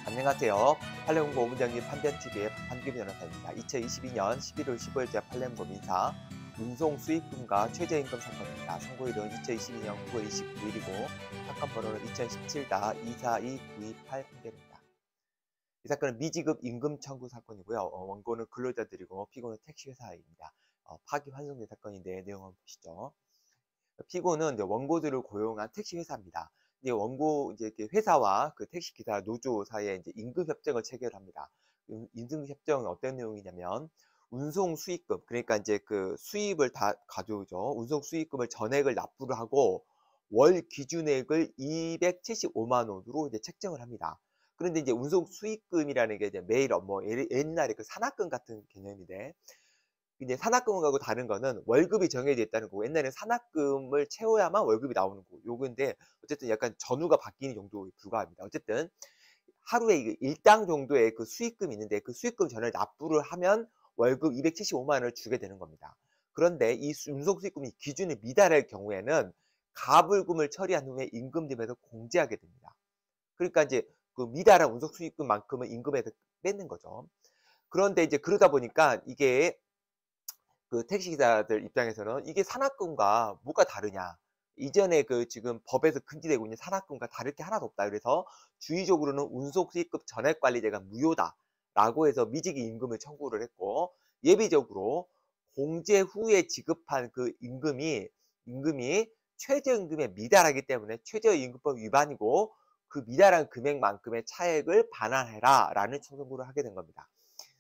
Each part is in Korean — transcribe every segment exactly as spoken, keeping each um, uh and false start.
안녕하세요. 판례공고 오분정리 판변티비의 판기부 변호사입니다. 이천이십이 년 십일월 십오일자 판례공고 민사 운송 수익금과 최저임금 사건입니다. 선고일은 이천이십이 년 구월 이십구일이고 사건 번호는 이천십칠 이사이구이팔 판결입니다. 이 사건은 미지급 임금 청구 사건이고요. 어, 원고는 근로자들이고 피고는 택시회사입니다. 어, 파기환송된 사건인데 내용 한번 보시죠. 피고는 이제 원고들을 고용한 택시회사입니다. 이제 원고 이제 회사와 그 택시기사 노조 사이에 이제 임금 협정을 체결합니다. 임금 협정은 어떤 내용이냐면 운송 수익금, 그러니까 이제 그 수입을 다 가져오죠. 운송 수익금을 전액을 납부를 하고 월 기준액을 이백칠십오만 원으로 이제 책정을 합니다. 그런데 이제 운송 수익금이라는 게 이제 매일 뭐 옛날에 그 산학금 같은 개념인데, 이제 산학금하고 다른 거는 월급이 정해져 있다는 거고, 옛날에는 산학금을 채워야만 월급이 나오는 거고, 요건데 어쨌든 약간 전후가 바뀌는 정도에 불과합니다. 어쨌든 하루에 일당 정도의 그 수익금이 있는데 그 수익금 전을 납부를 하면 월급 이백칠십오만 원을 주게 되는 겁니다. 그런데 이 운송 수익금이 기준에 미달할 경우에는 가불금을 처리한 후에 임금 대비해서 공제하게 됩니다. 그러니까 이제 그 미달한 운송 수익금만큼은 임금에서 뺏는 거죠. 그런데 이제 그러다 보니까 이게 그 택시기사들 입장에서는 이게 산학금과 뭐가 다르냐, 이전에 그 지금 법에서 금지되고 있는 산학금과 다를 게 하나도 없다. 그래서 주의적으로는 운송수익금 전액관리제가 무효다라고 해서 미지기 임금을 청구를 했고, 예비적으로 공제 후에 지급한 그 임금이 임금이 최저임금에 미달하기 때문에 최저임금법 위반이고 그 미달한 금액만큼의 차액을 반환해라라는 청구를 하게 된 겁니다.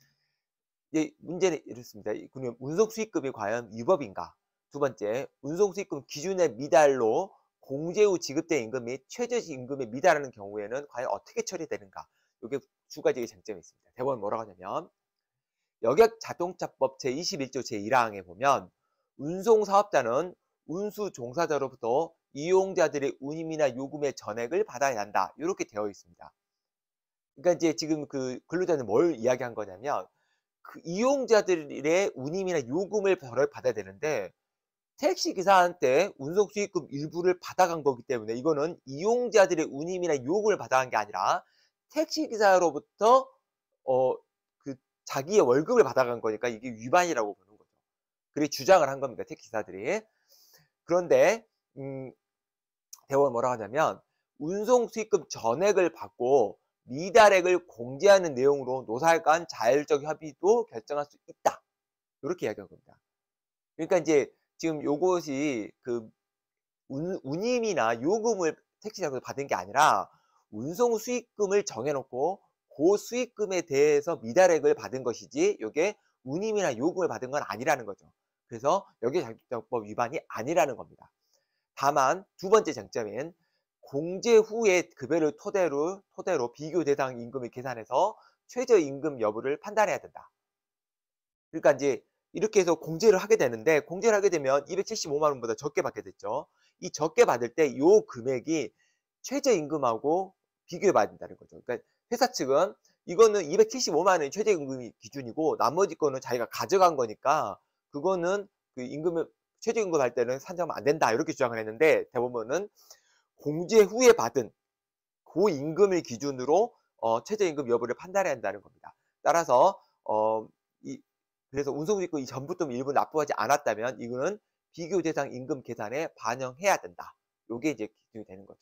이제 문제는 이렇습니다. 그러면 운송수익금이 과연 위법인가? 두 번째, 운송수익금 기준의 미달로 공제 후 지급된 임금이 최저임금에 미달하는 경우에는 과연 어떻게 처리되는가? 이게 두 가지의 쟁점이 있습니다. 대법원 뭐라고 하냐면, 역역자동차법 제이십일조 제일항에 보면 운송사업자는 운수 종사자로부터 이용자들의 운임이나 요금의 전액을 받아야 한다, 이렇게 되어 있습니다. 그러니까 이제 지금 그 근로자는 뭘 이야기한 거냐면, 그 이용자들의 운임이나 요금을 받아야 되는데 택시기사한테 운송수익금 일부를 받아간 거기 때문에 이거는 이용자들의 운임이나 요금을 받아간 게 아니라 택시기사로부터 어, 그 자기의 월급을 받아간 거니까 이게 위반이라고 보는 거죠. 그렇게 주장을 한 겁니다, 택시기사들이. 그런데 음, 대법원 뭐라고 하냐면, 운송수익금 전액을 받고 미달액을 공제하는 내용으로 노사 간 자율적 협의도 결정할 수 있다, 이렇게 이야기한 겁니다. 그러니까 이제 지금 요것이 그 운, 운임이나 요금을 택시사에서 받은 게 아니라 운송 수익금을 정해놓고 그 수익금에 대해서 미달액을 받은 것이지 이게 운임이나 요금을 받은 건 아니라는 거죠. 그래서 여기 자율적법 위반이 아니라는 겁니다. 다만 두 번째 쟁점인 공제 후에 급여를 토대로, 토대로 비교 대상 임금을 계산해서 최저임금 여부를 판단해야 된다. 그러니까 이제 이렇게 해서 공제를 하게 되는데, 공제를 하게 되면 이백칠십오만 원보다 적게 받게 됐죠. 이 적게 받을 때 이 금액이 최저임금하고 비교해 봐야 된다는 거죠. 그러니까 회사 측은 이거는 이백칠십오만 원이 최저임금이 기준이고 나머지 거는 자기가 가져간 거니까 그거는 그 임금을 최저임금 할 때는 산정하면 안 된다, 이렇게 주장을 했는데 대법원은 공제 후에 받은 그 임금을 기준으로 어, 최저임금 여부를 판단해야 한다는 겁니다. 따라서 어, 이, 그래서 운송수익금 전부터 일부 납부하지 않았다면 이거는 비교 대상 임금 계산에 반영해야 된다. 이게 이제 기준이 되는 거죠.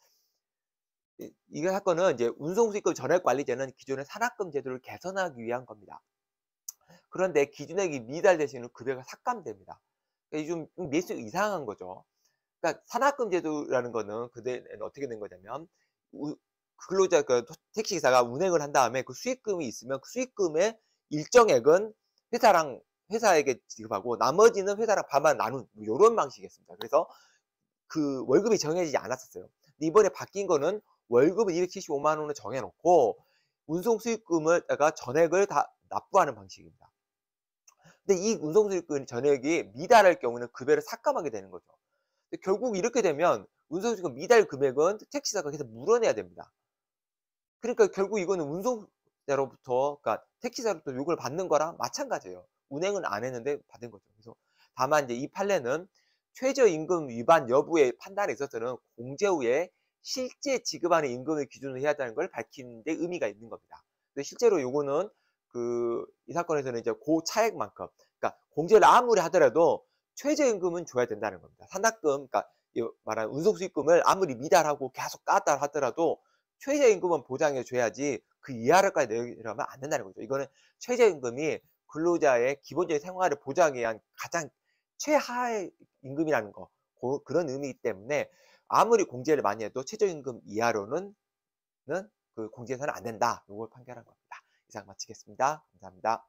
이, 이 사건은 이제 운송수익금 전액관리제는 기존의 산학금 제도를 개선하기 위한 겁니다. 그런데 기준액이 미달될 수 있는 급여가 삭감됩니다. 그러니까 좀 매수 이상한 거죠. 그러니까 산학금 제도라는 거는 그때는 어떻게 된 거냐면, 우, 근로자 그 택시기사가 운행을 한 다음에 그 수익금이 있으면 그 수익금의 일정액은 회사랑 회사에게 지급하고 나머지는 회사랑 반반 나눈 뭐 이런 방식이었습니다. 그래서 그 월급이 정해지지 않았었어요. 근데 이번에 바뀐 거는 월급은 이백칠십오만 원을 정해놓고 운송 수익금을 내가 전액을 다 납부하는 방식입니다. 근데 이 운송 수익금 전액이 미달할 경우는 급여를 삭감하게 되는 거죠. 결국 이렇게 되면 운송수익금 미달 금액은 택시사가 계속 물어내야 됩니다. 그러니까 결국 이거는 운송자로부터, 그러니까 택시사로부터 요금을 받는 거랑 마찬가지예요. 운행은 안 했는데 받은 거죠. 그래서 다만 이제 이 판례는 최저임금 위반 여부의 판단에 있어서는 공제 후에 실제 지급하는 임금을 기준으로 해야 한다는 걸 밝히는 데 의미가 있는 겁니다. 근데 실제로 요거는 그 이 사건에서는 이제 고 차액만큼, 그러니까 공제를 아무리 하더라도 최저임금은 줘야 된다는 겁니다. 산학금, 그러니까 이 말하는 운송수익금을 아무리 미달하고 계속 깎았다 하더라도 최저임금은 보장해 줘야지 그 이하로까지 내려면 안 된다는 거죠. 이거는 최저임금이 근로자의 기본적인 생활을 보장하기 위한 가장 최하의 임금이라는 거, 고, 그런 의미이기 때문에 아무리 공제를 많이 해도 최저임금 이하로는 는 그 공제해서는 안 된다. 이걸 판결한 겁니다. 이상 마치겠습니다. 감사합니다.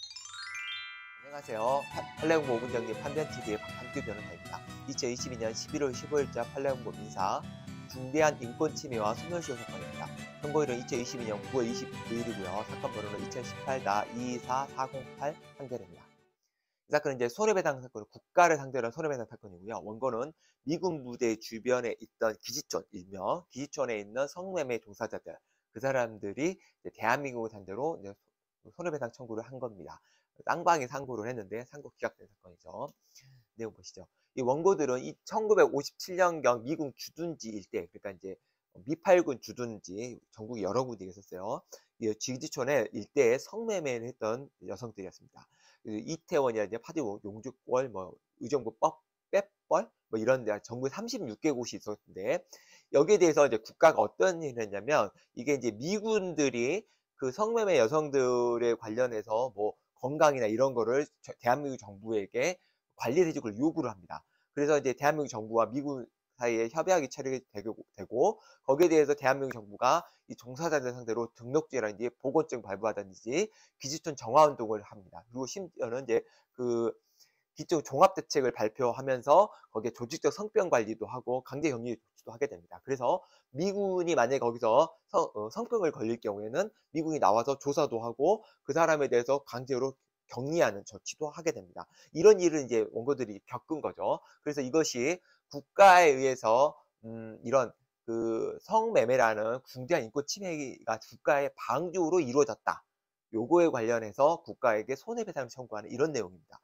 안녕하세요. 판례공고 오 분 정리 판변티비의 박한규 변호사입니다. 이천이십이 년 십일월 십오일자 판례공고 민사 중대한 인권침해와 소멸시효 사건입니다. 선고일은 이천이십이 년 구월 이십구일이고요. 사건 번호는 이천십팔 이이사사공팔 판결입니다. 이 사건은 이제 손해배상 사건, 국가를 상대로 한 손해배상 사건이고요. 원고는 미군 부대 주변에 있던 기지촌, 일명 기지촌에 있는 성매매 종사자들, 그 사람들이 이제 대한민국을 상대로 이제 손해배상 청구를 한 겁니다. 쌍방이 상고를 했는데 상고 기각된 사건이죠. 내용 보시죠. 이 원고들은 이 천구백오십칠 년경 미군 주둔지 일대, 그러니까 이제 미팔군 주둔지 전국에 여러 군데 있었어요. 이 기지촌의 일대에 성매매를 했던 여성들이었습니다. 이태원이라든지 파주 용주골, 뭐 의정부 법, 빼뻘, 뭐 이런 데 전국에 삼십육 개 곳이 있었는데, 여기에 대해서 이제 국가가 어떤 일을 했냐면, 이게 이제 미군들이 그 성매매 여성들에 관련해서 뭐 건강이나 이런 거를 대한민국 정부에게 관리를 해주고 요구를 합니다. 그래서 이제 대한민국 정부와 미군 사이에 협약이 체결되고 되고, 거기에 대해서 대한민국 정부가 이 종사자들 상대로 등록제라든지 보건증 발부하든지 기지촌 정화운동을 합니다. 그리고 심지어는 이제 그 기초 종합대책을 발표하면서 거기에 조직적 성병 관리도 하고 강제 격리 조치도 하게 됩니다. 그래서 미군이 만약에 거기서 성, 어, 성병을 걸릴 경우에는 미군이 나와서 조사도 하고 그 사람에 대해서 강제로 격리하는 조치도 하게 됩니다. 이런 일을 이제 원고들이 겪은 거죠. 그래서 이것이 국가에 의해서 음, 이런 그 성매매라는 중대한 인권 침해가 국가의 방조로 이루어졌다. 요거에 관련해서 국가에게 손해배상을 청구하는 이런 내용입니다.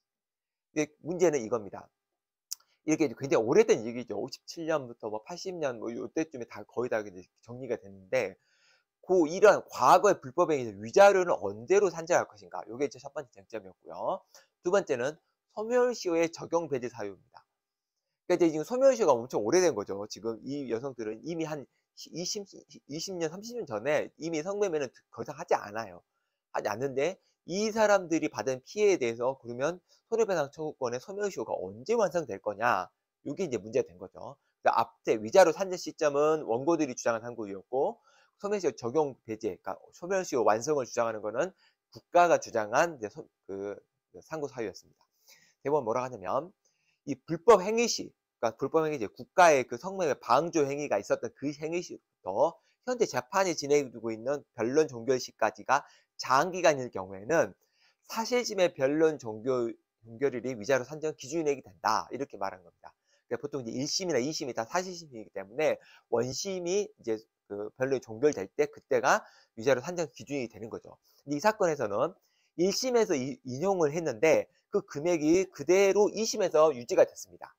문제는 이겁니다. 이렇게 굉장히 오래된 얘기죠. 오십칠 년부터 뭐 팔십 년 뭐 이때쯤에 다 거의 다 정리가 됐는데, 그 이런 과거의 불법 행위의 위자료는 언제로 산정할 것인가? 이게 제 첫 번째 쟁점이었고요. 두 번째는 소멸시효의 적용 배제 사유입니다. 그러니까 이제 지금 소멸시효가 엄청 오래된 거죠. 지금 이 여성들은 이미 한 이십, 이십 년, 삼십 년 전에 이미 성매매는 더 이상 하지 않아요. 하지 않는데 이 사람들이 받은 피해에 대해서 그러면 손해배상 청구권의 소멸시효가 언제 완성될 거냐? 이게 이제 문제가 된 거죠. 그러니까 앞에 위자료 산정 시점은 원고들이 주장한 상고이었고, 소멸시효 적용 배제, 그러니까 소멸시효 완성을 주장하는 거는 국가가 주장한 이제 소, 그 상고 사유였습니다. 대법원 뭐라고 하냐면, 이 불법 행위 시, 그러니까 불법 행위 시 국가의 그 성매매 방조 행위가 있었던 그 행위 시부터 현재 재판이 진행되고 있는 변론 종결 시까지가 장기간일 경우에는 사실심의 변론 종결, 종결일이 위자료 산정 기준이 된다. 이렇게 말한 겁니다. 그러니까 보통 이제 일 심이나 이 심이 다 사실심이기 때문에 원심이 이제 그 변론이 종결될 때 그때가 위자료 산정 기준이 되는 거죠. 근데 이 사건에서는 일 심에서 이, 인용을 했는데 그 금액이 그대로 이 심에서 유지가 됐습니다.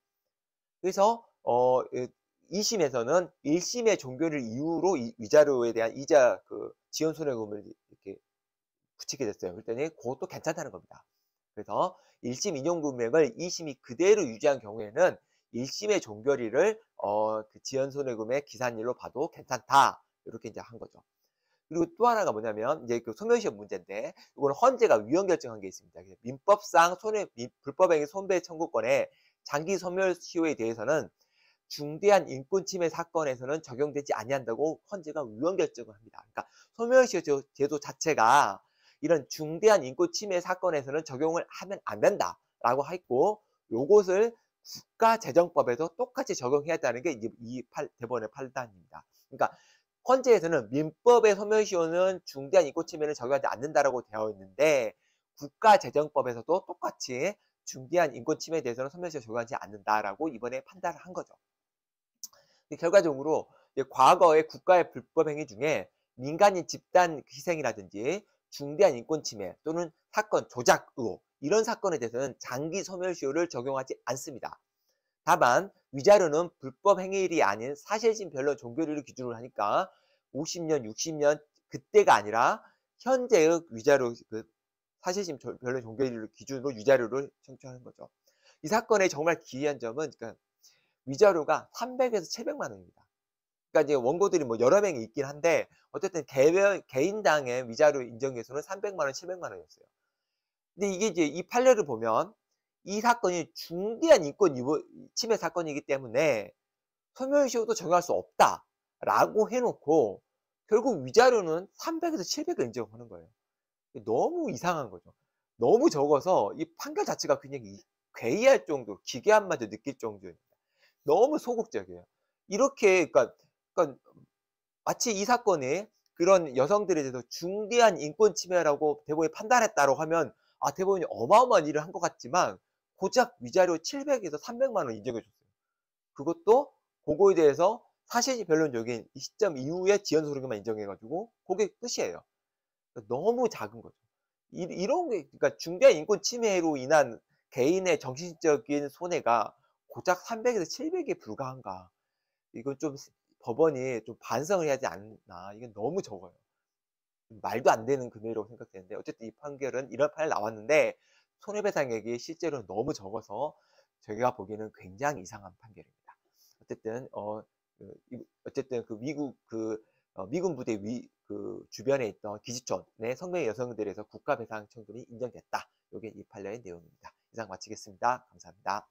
그래서 어, 이 심에서는 일 심의 종결일 이후로 이 위자료에 대한 이자 그 지연 손해금을 이렇게 붙이게 됐어요. 그랬더니 그것도 괜찮다는 겁니다. 그래서 일 심 인용 금액을 이 심이 그대로 유지한 경우에는 일 심의 종결일을 어, 그 지연 손해금의 기산일로 봐도 괜찮다. 이렇게 이제 한 거죠. 그리고 또 하나가 뭐냐면 이제 그 소멸시효 문제인데, 이거는 헌재가 위헌 결정한 게 있습니다. 민법상 손해 불법행위 손배 청구권에 장기 소멸시효에 대해서는 중대한 인권 침해 사건에서는 적용되지 아니한다고 헌재가 위헌 결정을 합니다. 그러니까 소멸시효 제도 자체가 이런 중대한 인권 침해 사건에서는 적용을 하면 안 된다라고 했고, 요것을 국가재정법에도 똑같이 적용해야 한다는 게 이제 이 대법원의 판단입니다. 그러니까 헌재에서는 민법의 소멸시효는 중대한 인권 침해는 적용하지 않는다라고 되어 있는데, 국가재정법에서도 똑같이 중대한 인권 침해에 대해서는 소멸시효 적용하지 않는다라고 이번에 판단을 한 거죠. 결과적으로 과거의 국가의 불법 행위 중에 민간인 집단 희생이라든지 중대한 인권 침해 또는 사건 조작 의혹, 이런 사건에 대해서는 장기 소멸시효를 적용하지 않습니다. 다만 위자료는 불법 행위일이 아닌 사실심 변론 종결일을 기준으로 하니까 오십 년, 육십 년 그때가 아니라 현재의 위자료 그 사실심 변론 종결일을 기준으로 위자료를 청구하는 거죠. 이 사건의 정말 기이한 점은 그러니까 위자료가 삼백에서 칠백만 원입니다. 그러니까 이제 원고들이 뭐 여러 명이 있긴 한데 어쨌든 개별 개인당의 위자료 인정 개수는 삼백만 원, 칠백만 원이었어요. 근데 이게 이제 이 판례를 보면 이 사건이 중대한 인권 침해 사건이기 때문에 소멸시효도 적용할 수 없다라고 해놓고 결국 위자료는 삼백에서 칠백을 인정하는 거예요. 너무 이상한 거죠. 너무 적어서 이 판결 자체가 굉장히 괴이할 정도로 기괴함마저 느낄 정도입니다. 너무 소극적이에요. 이렇게 그러니까, 그러니까 마치 이 사건이 그런 여성들에 대해서 중대한 인권 침해라고 대법원이 판단했다고 하면 아 대법원이 어마어마한 일을 한 것 같지만 고작 위자료 칠백에서 삼백만 원 인정해 줬어요. 그것도 그거에 대해서 사실이 변론적인 이 시점 이후에 지연 소득만 인정해 가지고 그게 끝이에요. 너무 작은 거죠. 이, 이런 게 그러니까 중대한 인권 침해로 인한 개인의 정신적인 손해가 고작 삼백에서 칠백에 불과한가? 이건 좀 법원이 좀 반성을 해야 하지 않나? 이건 너무 적어요. 말도 안 되는 금액이라고 생각되는데 어쨌든 이 판결은 이런 판결이 나왔는데 손해배상액이 실제로 너무 적어서 저희가 보기에는 굉장히 이상한 판결입니다. 어쨌든 어 그 어쨌든 그 미국 그 어 미군 부대 위 그 주변에 있던 기지촌의 성매매 여성들에서 국가배상 청구이 인정됐다. 요게 이 판례의 내용입니다. 이상 마치겠습니다. 감사합니다.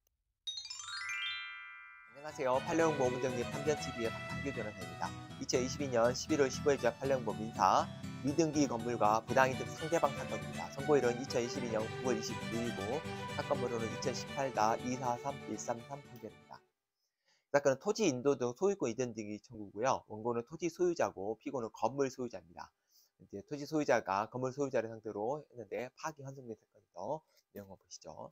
안녕하세요. 판례홍보 오문정리 판변티비의 박한규 변호사입니다. 이천이십이 년 십일월 십오일자 판례홍보 민사 미등기 건물과 부당이득 상대방 사건입니다. 선고일은 이천이십이 년 구월 이십구일이고 사건 번호는 이천십팔 이사삼 일삼삼 판결입니다. 사건은 토지 인도 등 소유권 이전 등기 청구고요. 원고는 토지 소유자고 피고는 건물 소유자입니다. 이제 토지 소유자가 건물 소유자를 상대로 했는데 파기 환송된 사건이죠. 내용을 보시죠.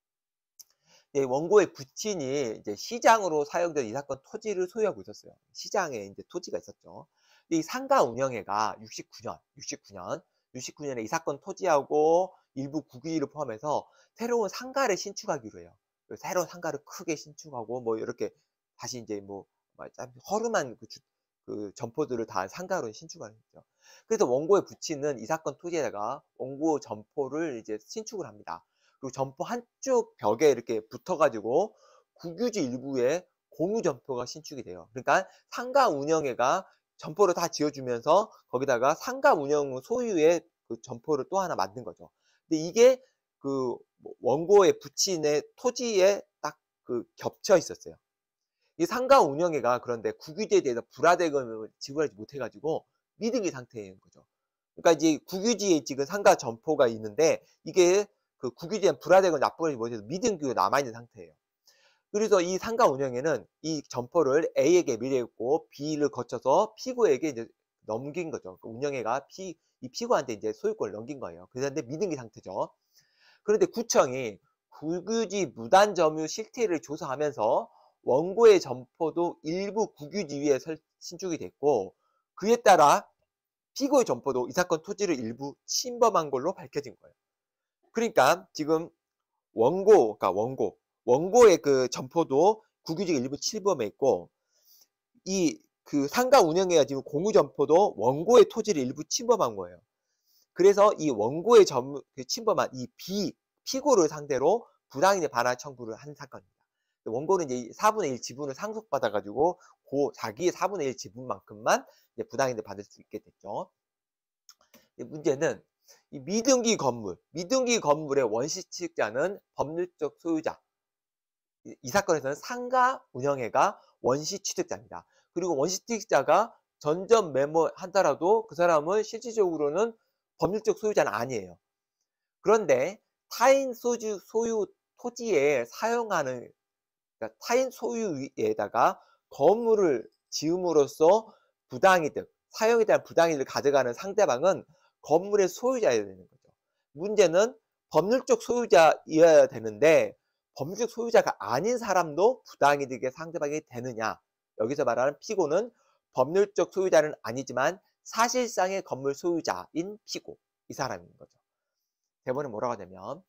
네, 원고의 부친이 이제 시장으로 사용된 이 사건 토지를 소유하고 있었어요. 시장에 이제 토지가 있었죠. 이 상가 운영회가 육십구 년, 육십구 년, 육십구 년에 이 사건 토지하고 일부 국유지를 포함해서 새로운 상가를 신축하기로 해요. 새로운 상가를 크게 신축하고 뭐 이렇게 다시 이제 뭐 허름한 그, 주, 그 점포들을 다 상가로 신축하는 거죠. 그래서 원고의 부친은 이 사건 토지에다가 원고 점포를 이제 신축을 합니다. 그리고 점포 한쪽 벽에 이렇게 붙어가지고 국유지 일부에 공유 점포가 신축이 돼요. 그러니까 상가 운영회가 점포를 다 지어주면서 거기다가 상가 운영 소유의 그 점포를 또 하나 만든 거죠. 근데 이게 그 원고의 부친의 토지에 딱 그 겹쳐 있었어요. 이 상가 운영회가 그런데 국유지에 대해서 불화대금을 지불하지 못해가지고 미등기 상태인 거죠. 그러니까 이제 국유지에 지금 상가 점포가 있는데 이게 그 국유지에 불화대금을 납부하지 못해서 미등기로 남아있는 상태예요. 그래서 이 상가 운영회는 이 점포를 A에게 미래했고 B를 거쳐서 피고에게 이제 넘긴 거죠. 그 운영회가 피, 이 피고한테 이제 소유권을 넘긴 거예요. 그런데 미등기 상태죠. 그런데 구청이 국유지 무단 점유 실태를 조사하면서 원고의 점포도 일부 국유지 위에 신축이 됐고 그에 따라 피고의 점포도 이 사건 토지를 일부 침범한 걸로 밝혀진 거예요. 그러니까 지금 원고, 그러니까 원고, 원고의 그 점포도 국유지가 일부 침범해 있고 이 그 상가 운영회가 지금 공유 점포도 원고의 토지를 일부 침범한 거예요. 그래서 이 원고의 점, 그 침범한 이 비, 피고를 상대로 부당이득 반환 청구를 한 사건입니다. 원고는 이제 사분의 일 지분을 상속받아가지고 그 자기의 사분의 일 지분만큼만 이제 부당이득 받을 수 있게 됐죠. 문제는 이 미등기 건물, 미등기 건물의 원시취득자는 법률적 소유자. 이, 이 사건에서는 상가 운영회가 원시취득자입니다. 그리고 원시취득자가 전전 메모하더라도 그 사람은 실질적으로는 법률적 소유자는 아니에요. 그런데 타인 소유, 소유 토지에 사용하는 그러니까 타인 소유에다가 건물을 지음으로써 부당이득, 사용에 대한 부당이득을 가져가는 상대방은 건물의 소유자여야 되는 거죠. 문제는 법률적 소유자여야 되는데 법률적 소유자가 아닌 사람도 부당이득의 상대방이 되느냐. 여기서 말하는 피고는 법률적 소유자는 아니지만 사실상의 건물 소유자인 피고, 이 사람인 거죠. 대법원은 뭐라고 하냐면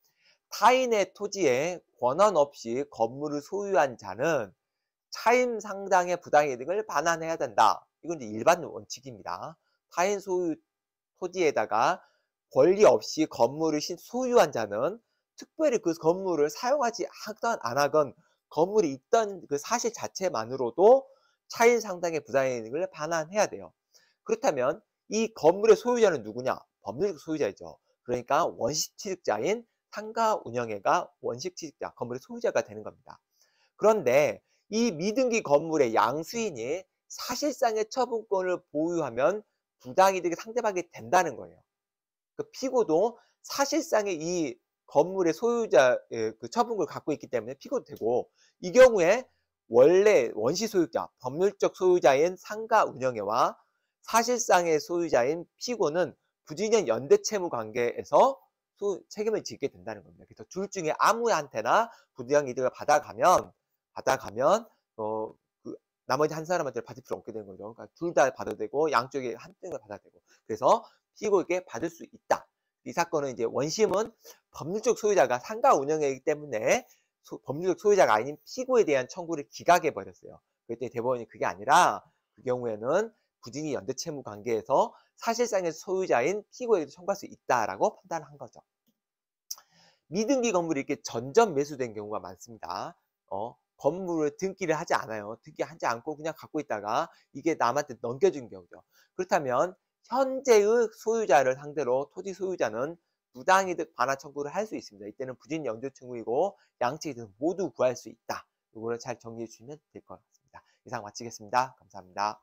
타인의 토지에 권한 없이 건물을 소유한 자는 차임 상당의 부당이득을 반환해야 된다. 이건 이제 일반 원칙입니다. 타인 소유 토지에다가 권리 없이 건물을 소유한 자는 특별히 그 건물을 사용하지 하건 안 하건 건물이 있던 그 사실 자체만으로도 차임 상당의 부당이득을 반환해야 돼요. 그렇다면 이 건물의 소유자는 누구냐? 법률적 소유자이죠. 그러니까 원시 취득자인 상가 운영회가 원식 취득자, 건물의 소유자가 되는 겁니다. 그런데 이 미등기 건물의 양수인이 사실상의 처분권을 보유하면 부당이득이 상대방이 된다는 거예요. 그 피고도 사실상의 이 건물의 소유자의 그 처분권을 갖고 있기 때문에 피고도 되고, 이 경우에 원래 원시 소유자, 법률적 소유자인 상가 운영회와 사실상의 소유자인 피고는 부진현 연대채무 관계에서 소, 책임을 지게 된다는 겁니다. 그래서 둘 중에 아무한테나 부당이득을 받아가면 받아가면 어, 그 나머지 한 사람한테 받을 필요 없게 되는 거죠. 그러니까 둘 다 받아도 되고 양쪽에 한 등을 받아도 되고, 그래서 피고에게 받을 수 있다. 이 사건은 이제 원심은 법률적 소유자가 상가 운영이기 때문에 소, 법률적 소유자가 아닌 피고에 대한 청구를 기각해 버렸어요. 그랬더니 대법원이 그게 아니라 그 경우에는 부진이 연대채무 관계에서 사실상의 소유자인 피고에게도 청구할 수 있다라고 판단한 거죠. 미등기 건물이 이렇게 전전 매수된 경우가 많습니다. 어, 건물을 등기를 하지 않아요. 등기하지 않고 그냥 갖고 있다가 이게 남한테 넘겨준 경우죠. 그렇다면 현재의 소유자를 상대로 토지 소유자는 부당이득 반환 청구를 할 수 있습니다. 이때는 부진 연대채무이고 양측이 모두 구할 수 있다. 이거를 잘 정리해 주시면 될 것 같습니다. 이상 마치겠습니다. 감사합니다.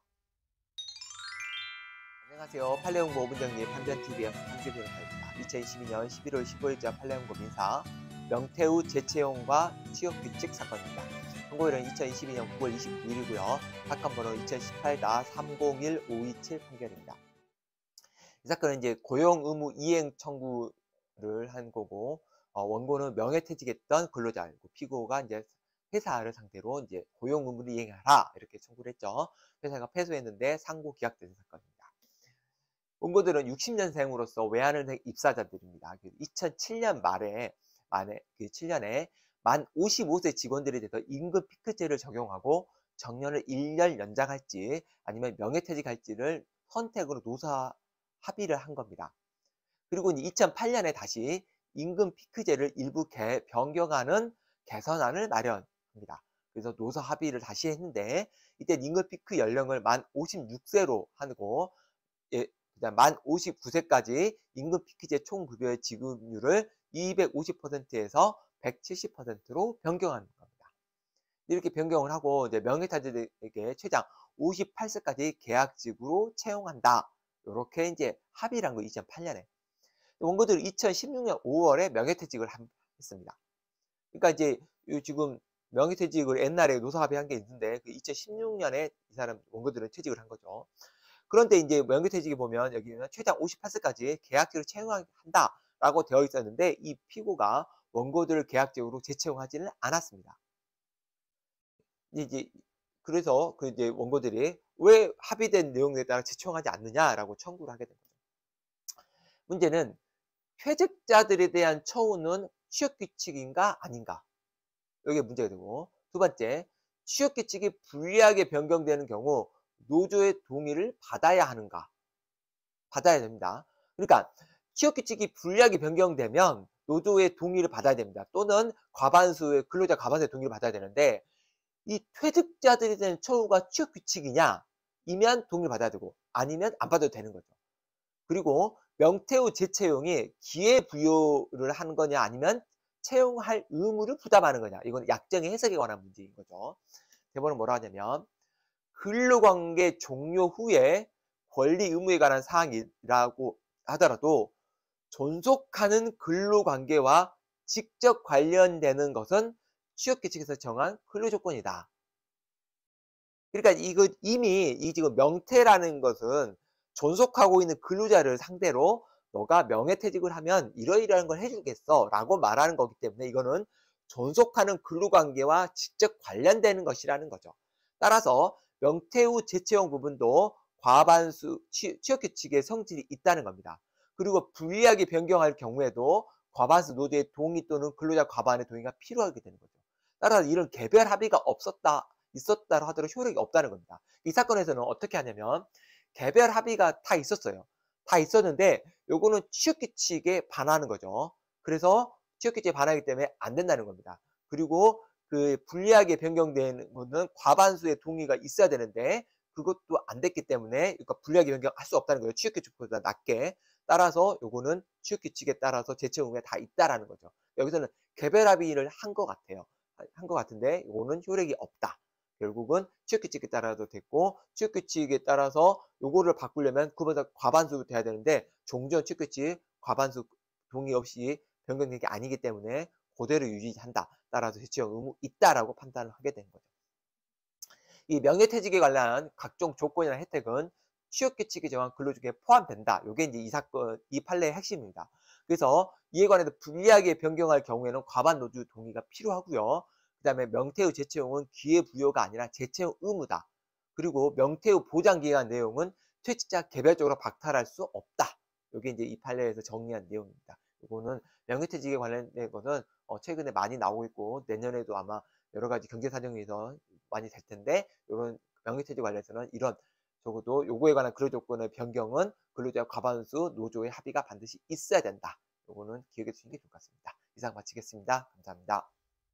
안녕하세요. 판례연구 오 분 정리 판변티비의 판결 변호사입니다. 이천이십이 년 십일월 십오일자 판례연구 민사 명태우 재채용과 취업규칙 사건입니다. 선고일은 이천이십이 년 구월 이십구일이고요. 사건 번호 이천십팔 삼공일 오이칠 판결입니다. 이 사건은 이제 고용 의무 이행 청구를 한 거고, 어, 원고는 명예퇴직했던 근로자이고 피고가 이제 회사를 상대로 이제 고용 의무를 이행하라 이렇게 청구를 했죠. 회사가 패소했는데 상고 기각된 사건입니다. 원고들은 육십 년생으로서 외환을 낸 입사자들입니다. 이천칠 년 말에 만에 그 칠 년에 만 오십오 세 직원들에 대해서 임금 피크제를 적용하고 정년을 일 년 연장할지 아니면 명예퇴직할지를 선택으로 노사 합의를 한 겁니다. 그리고 이천팔 년에 다시 임금 피크제를 일부 개, 변경하는 개선안을 마련합니다. 그래서 노사 합의를 다시 했는데 이때 임금 피크 연령을 만 오십육 세로 하고, 예, 그다음 만 오십구 세까지 임금 피크제 총급여의 지급률을 이백오십 퍼센트에서 백칠십 퍼센트로 변경하는 겁니다. 이렇게 변경을 하고 이제 명예퇴직자들에게 최장 오십팔 세까지 계약직으로 채용한다. 이렇게 이제 합의를 한 거 이천팔 년에. 원고들은 이천십육 년 오월에 명예퇴직을 했습니다. 그러니까 이제 지금 명예퇴직을 옛날에 노사 합의한 게 있는데 그 이천십육 년에 이 사람 원고들은 퇴직을 한 거죠. 그런데 이제 명예퇴직에 보면 여기는 최장 오십팔 세까지 계약직으로 채용한다라고 되어 있었는데 이 피고가 원고들을 계약직으로 재채용하지는 않았습니다. 이제 그래서 그 이제 원고들이 왜 합의된 내용에 따라 재채용하지 않느냐라고 청구를 하게 된 거죠. 문제는 퇴직자들에 대한 처우는 취업규칙인가 아닌가? 이게 문제가 되고, 두 번째, 취업규칙이 불리하게 변경되는 경우 노조의 동의를 받아야 하는가? 받아야 됩니다. 그러니까 취업규칙이 불리하게 변경되면 노조의 동의를 받아야 됩니다. 또는 과반수의 근로자 과반수의 동의를 받아야 되는데, 이 퇴직자들에 대한 처우가 취업규칙이냐? 이면 동의를 받아야 되고 아니면 안 받아도 되는 거죠. 그리고 명태우 재채용이 기회부여를 하는 거냐 아니면 채용할 의무를 부담하는 거냐, 이건 약정의 해석에 관한 문제인 거죠. 대법원은 뭐라 하냐면 근로관계 종료 후에 권리 의무에 관한 사항이라고 하더라도 존속하는 근로관계와 직접 관련되는 것은 취업규칙에서 정한 근로조건이다. 그러니까 이거 이미 이 지금 명태라는 것은 존속하고 있는 근로자를 상대로 너가 명예퇴직을 하면 이러이러한 걸 해주겠어 라고 말하는 거기 때문에 이거는 존속하는 근로관계와 직접 관련되는 것이라는 거죠. 따라서 명태후 재채용 부분도 과반수 취업규칙의 성질이 있다는 겁니다. 그리고 불리하게 변경할 경우에도 과반수 노조의 동의 또는 근로자 과반의 동의가 필요하게 되는 거죠. 따라서 이런 개별 합의가 없었다, 있었다 하더라도 효력이 없다는 겁니다. 이 사건에서는 어떻게 하냐면 개별 합의가 다 있었어요. 다 있었는데 요거는 취업규칙에 반하는 거죠. 그래서 취업규칙에 반하기 때문에 안 된다는 겁니다. 그리고 그 불리하게 변경되는 거는 과반수의 동의가 있어야 되는데 그것도 안 됐기 때문에 그러니까 불리하게 변경할 수 없다는 거예요. 취업규칙보다 낮게. 따라서 요거는 취업규칙에 따라서 재채용 의무가 다 있다라는 거죠. 여기서는 개별 합의를 한 것 같아요. 한 것 같은데 요거는 효력이 없다. 결국은 취업규칙에 따라도 됐고 취업규칙에 따라서 요거를 바꾸려면 그보다 과반수 돼야 되는데 종전 취업규칙 과반수 동의 없이 변경된 게 아니기 때문에 그대로 유지한다. 따라서 재채용 의무 있다라고 판단을 하게 된 거죠. 이 명예퇴직에 관한 각종 조건이나 혜택은 취업규칙에 정한 근로조건에 포함된다. 이게 이제 이 사건, 이 판례의 핵심입니다. 그래서 이에 관해서 불리하게 변경할 경우에는 과반 노조 동의가 필요하고요. 그 다음에 명퇴 후 재채용은 기회부여가 아니라 재채용 의무다. 그리고 명퇴 후 보장기간 내용은 퇴직자 개별적으로 박탈할 수 없다. 이게 이제 이 판례에서 정리한 내용입니다. 이거는 명예퇴직에 관련된 것은 어 최근에 많이 나오고 있고 내년에도 아마 여러 가지 경제 사정에서 많이 될 텐데 이런 명예퇴직 관련해서는 이런 적어도 요거에 관한 근로 조건의 변경은 근로자 과반수 노조의 합의가 반드시 있어야 된다. 요거는 기억해 주시는 게 좋을 것 같습니다. 이상 마치겠습니다. 감사합니다.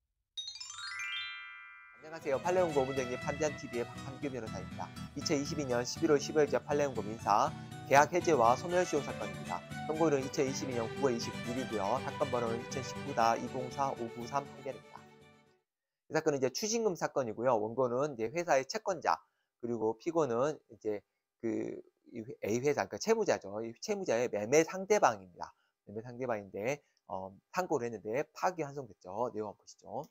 안녕하세요. 판례연구원 문정님 판단티비의 박한규 변호사입니다. 이천이십이 년 십일월 십오일자 판례연구원 민사 계약 해제와 소멸시효 사건입니다. 선고일은 이천이십이 년 구월 이십구일이고요. 사건 번호는 이천십구 이공사 오구삼 판결입니다. 이 사건은 이제 추징금 사건이고요. 원고는 이제 회사의 채권자, 그리고 피고는 이제 그 A 회사, 그러니까 채무자죠. 이 채무자의 매매 상대방입니다. 매매 상대방인데 어, 상고를 했는데 파기 환송됐죠. 내용 한번 보시죠.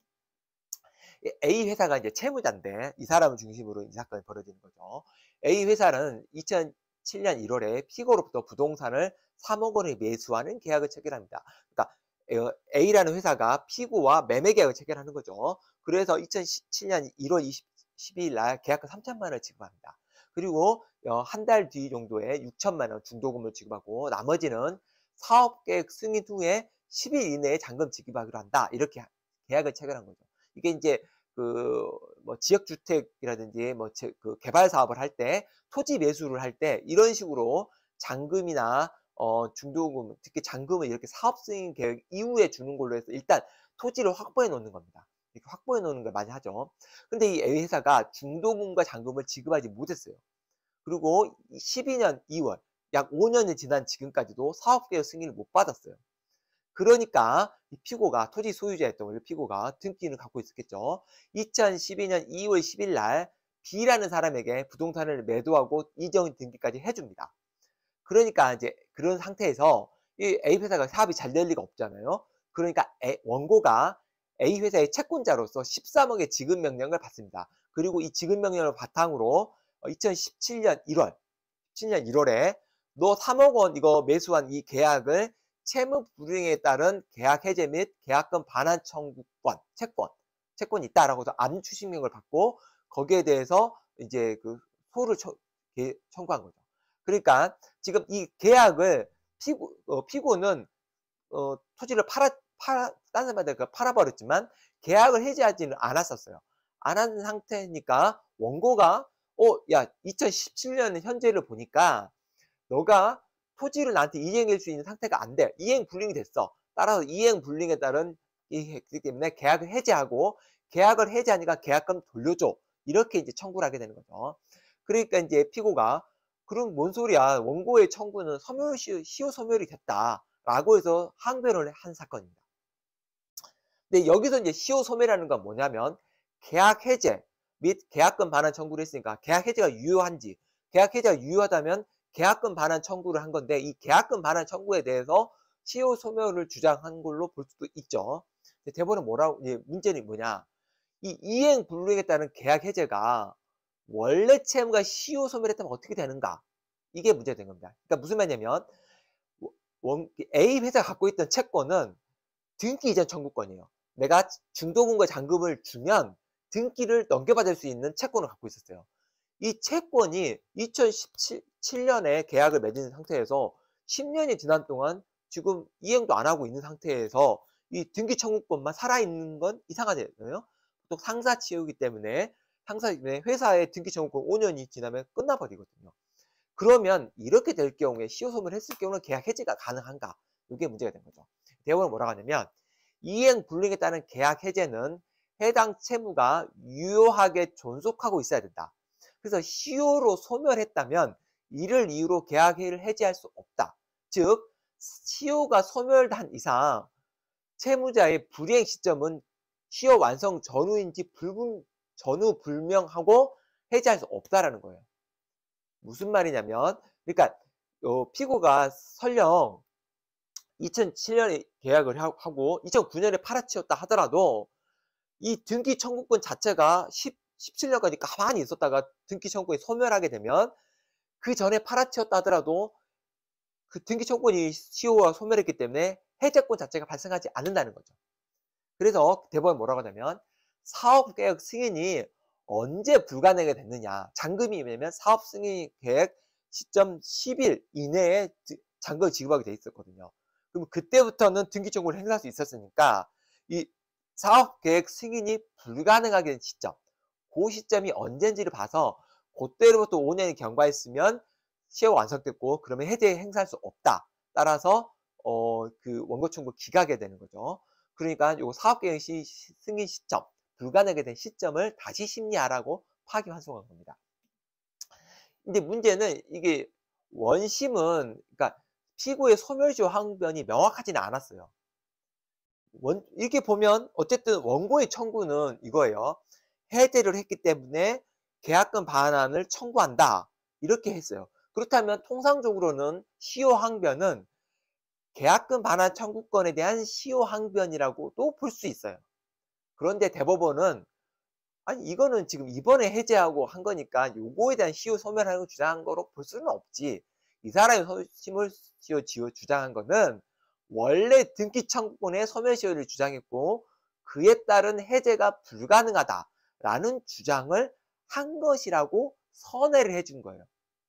A 회사가 이제 채무자인데 이 사람을 중심으로 이 사건이 벌어지는 거죠. A 회사는 이천칠 년 일월에 피고로부터 부동산을 삼억 원에 매수하는 계약을 체결합니다. 그러니까 A라는 회사가 피고와 매매 계약을 체결하는 거죠. 그래서 이천칠 년 일월 이십이일 날 계약금 삼천만 원을 지급합니다. 그리고 한 달 뒤 정도에 육천만 원 중도금을 지급하고 나머지는 사업 계획 승인 후에 십 일 이내에 잔금 지급하기로 한다. 이렇게 계약을 체결한 거죠. 이게 이제 그 뭐 지역주택이라든지 뭐 그 개발 사업을 할 때 토지 매수를 할 때 이런 식으로 잔금이나 어 중도금, 특히 잔금을 이렇게 사업 승인 계획 이후에 주는 걸로 해서 일단 토지를 확보해 놓는 겁니다. 이렇게 확보해 놓는 걸 많이 하죠. 근데 이 A 회사가 중도금과 잔금을 지급하지 못했어요. 그리고 십이 년 이월, 약 오 년이 지난 지금까지도 사업 계획 승인을 못 받았어요. 그러니까 이 피고가, 토지 소유자였던 원래 피고가 등기는 갖고 있었겠죠. 이천십이 년 이월 십일 날 B라는 사람에게 부동산을 매도하고 이전 등기까지 해줍니다. 그러니까 이제 그런 상태에서 이 A 회사가 사업이 잘 될 리가 없잖아요. 그러니까 A, 원고가 A 회사의 채권자로서 십삼억의 지급 명령을 받습니다. 그리고 이 지급 명령을 바탕으로 이천십칠 년 일월, 십칠 년 일월에 너 삼억 원 이거 매수한 이 계약을 채무 불이행에 따른 계약 해제 및 계약금 반환 청구권, 채권, 채권이 있다라고 해서 안추징명을 받고 거기에 대해서 이제 그 소를 청구한 거죠. 그러니까 지금 이 계약을 피고, 어, 피고는 어, 토지를 팔아, 팔아, 다른 사람한테 팔아버렸지만 계약을 해지하지는 않았었어요. 안 한 상태니까 원고가 어, 야, 이천십칠 년 현재를 보니까 너가 토지를 나한테 이행할 수 있는 상태가 안 돼. 이행 불능이 됐어. 따라서 이행 불능에 따른 이기 때문에 계약을 해지하고 계약을 해지하니까 계약금 돌려줘. 이렇게 이제 청구를 하게 되는 거죠. 그러니까 이제 피고가 그럼 뭔 소리야. 원고의 청구는 소멸, 시효 소멸이 됐다라고 해서 항변을 한 사건입니다. 근데 여기서 이제 시효 소멸이라는 건 뭐냐면 계약 해제 및 계약금 반환 청구를 했으니까 계약 해제가 유효한지, 계약 해제가 유효하다면 계약금 반환 청구를 한 건데 이 계약금 반환 청구에 대해서 시효 소멸을 주장한 걸로 볼 수도 있죠. 대법원은 뭐라고, 이제 문제는 뭐냐. 이 이행 불능에 따른 계약 해제가 원래 채무가 시효 소멸했다면 어떻게 되는가? 이게 문제가 된 겁니다. 그러니까 무슨 말이냐면 원, A 회사가 갖고 있던 채권은 등기 이전 청구권이에요. 내가 중도금과 잔금을 주면 등기를 넘겨받을 수 있는 채권을 갖고 있었어요. 이 채권이 이천십칠 년에 계약을 맺은 상태에서 십 년이 지난 동안 지금 이행도 안 하고 있는 상태에서 이 등기 청구권만 살아있는 건 이상하잖아요. 또 상사 치유이기 때문에 상사 회사의 등기 청구권 오 년이 지나면 끝나버리거든요. 그러면 이렇게 될 경우에 시효 소멸을 했을 경우는 계약 해지가 가능한가? 이게 문제가 된 거죠. 대법원은 뭐라고 하냐면 이행 불능에 따른 계약 해제는 해당 채무가 유효하게 존속하고 있어야 된다. 그래서 시효로 소멸했다면 이를 이유로 계약을 해지할 수 없다. 즉 시효가 소멸한 이상 채무자의 불이행 시점은 시효 완성 전후인지 불분, 전후 불명하고 해지할 수 없다라는 거예요. 무슨 말이냐면, 그러니까 어, 피고가 설령 이천칠 년에 계약을 하고 이천구 년에 팔아치웠다 하더라도 이 등기 청구권 자체가 십, 십칠 년까지 가만히 있었다가 등기 청구권이 소멸하게 되면 그 전에 팔아치웠다 하더라도 그 등기 청구권이 시효가 소멸했기 때문에 해제권 자체가 발생하지 않는다는 거죠. 그래서 대법원이 뭐라고 하냐면 사업계획 승인이 언제 불가능하게 됐느냐. 잔금이면 사업 승인 계획 시점 십 일 이내에 잔금을 지급하게 돼 있었거든요. 그럼 그때부터는 등기 청구를 행사할 수 있었으니까 이 사업계획 승인이 불가능하게 된 시점, 그 시점이 언제인지를 봐서 그때로부터 오 년이 경과했으면 시효가 완성됐고 그러면 해제 행사할 수 없다. 따라서 어, 그 원고 청구 기각이 되는 거죠. 그러니까 요 사업계획 시, 승인 시점, 불가능하게 된 시점을 다시 심리하라고 파기환송한 겁니다. 근데 문제는 이게 원심은 그러니까 피고의 소멸시효 항변이 명확하지는 않았어요. 원, 이렇게 보면 어쨌든 원고의 청구는 이거예요. 해제를 했기 때문에 계약금 반환을 청구한다. 이렇게 했어요. 그렇다면 통상적으로는 시효 항변은 계약금 반환 청구권에 대한 시효 항변이라고도 볼 수 있어요. 그런데 대법원은 아니 이거는 지금 이번에 해제하고 한 거니까 요거에 대한 시효 소멸하는 걸 주장한 거로 볼 수는 없지. 이 사람이 소멸시효 지효 주장한 거는 원래 등기 청구권의 소멸시효를 주장했고 그에 따른 해제가 불가능하다라는 주장을 한 것이라고 선회를 해준 거예요.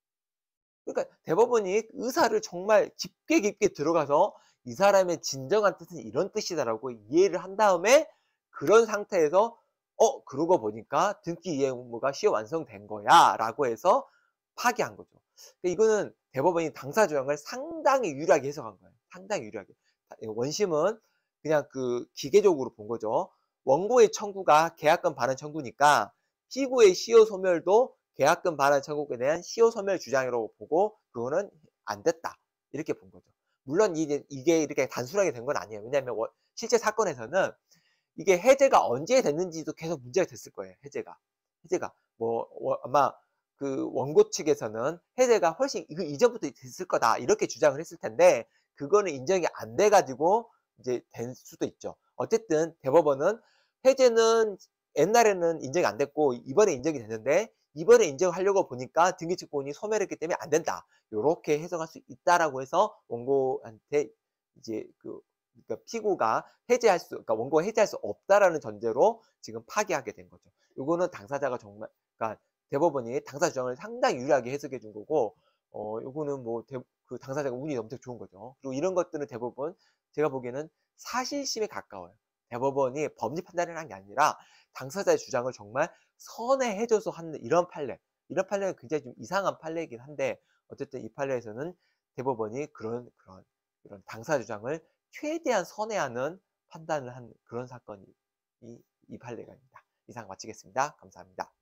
그러니까 대법원이 의사를 정말 깊게 깊게 들어가서 이 사람의 진정한 뜻은 이런 뜻이다라고 이해를 한 다음에 그런 상태에서 어 그러고 보니까 등기 이행 의무가 시효 완성된 거야 라고 해서 파기한 거죠. 그러니까 이거는 대법원이 당사 조항을 상당히 유리하게 해석한 거예요. 상당히 유리하게. 원심은 그냥 그 기계적으로 본 거죠. 원고의 청구가 계약금 반환 청구니까 피고의 시효 소멸도 계약금 반환 청구에 대한 시효 소멸 주장이라고 보고 그거는 안 됐다. 이렇게 본 거죠. 물론 이게, 이게 이렇게 단순하게 된 건 아니에요. 왜냐하면 실제 사건에서는 이게 해제가 언제 됐는지도 계속 문제가 됐을 거예요. 해제가. 해제가. 뭐, 아마 그 원고 측에서는 해제가 훨씬 그 이전부터 됐을 거다. 이렇게 주장을 했을 텐데, 그거는 인정이 안 돼가지고 이제 된 수도 있죠. 어쨌든 대법원은 해제는 옛날에는 인정이 안 됐고, 이번에 인정이 됐는데, 이번에 인정하려고 보니까 등기청구권이 소멸했기 때문에 안 된다. 요렇게 해석할 수 있다라고 해서 원고한테 이제 그 그러니까 피고가 해제할 수, 그러니까 원고가 해제할 수 없다라는 전제로 지금 파기하게 된 거죠. 요거는 당사자가 정말, 그러니까 대법원이 당사 주장을 상당히 유리하게 해석해 준 거고, 어, 요거는 뭐, 대, 그 당사자가 운이 엄청 좋은 거죠. 그리고 이런 것들은 대법원, 제가 보기에는 사실심에 가까워요. 대법원이 법리 판단을 한 게 아니라 당사자의 주장을 정말 선회해줘서 하는 이런 판례. 이런 판례는 굉장히 좀 이상한 판례이긴 한데, 어쨌든 이 판례에서는 대법원이 그런, 그런, 이런 당사 주장을 최대한 선회하는 판단을 한 그런 사건이 이, 이 판례가입니다. 이상 마치겠습니다. 감사합니다.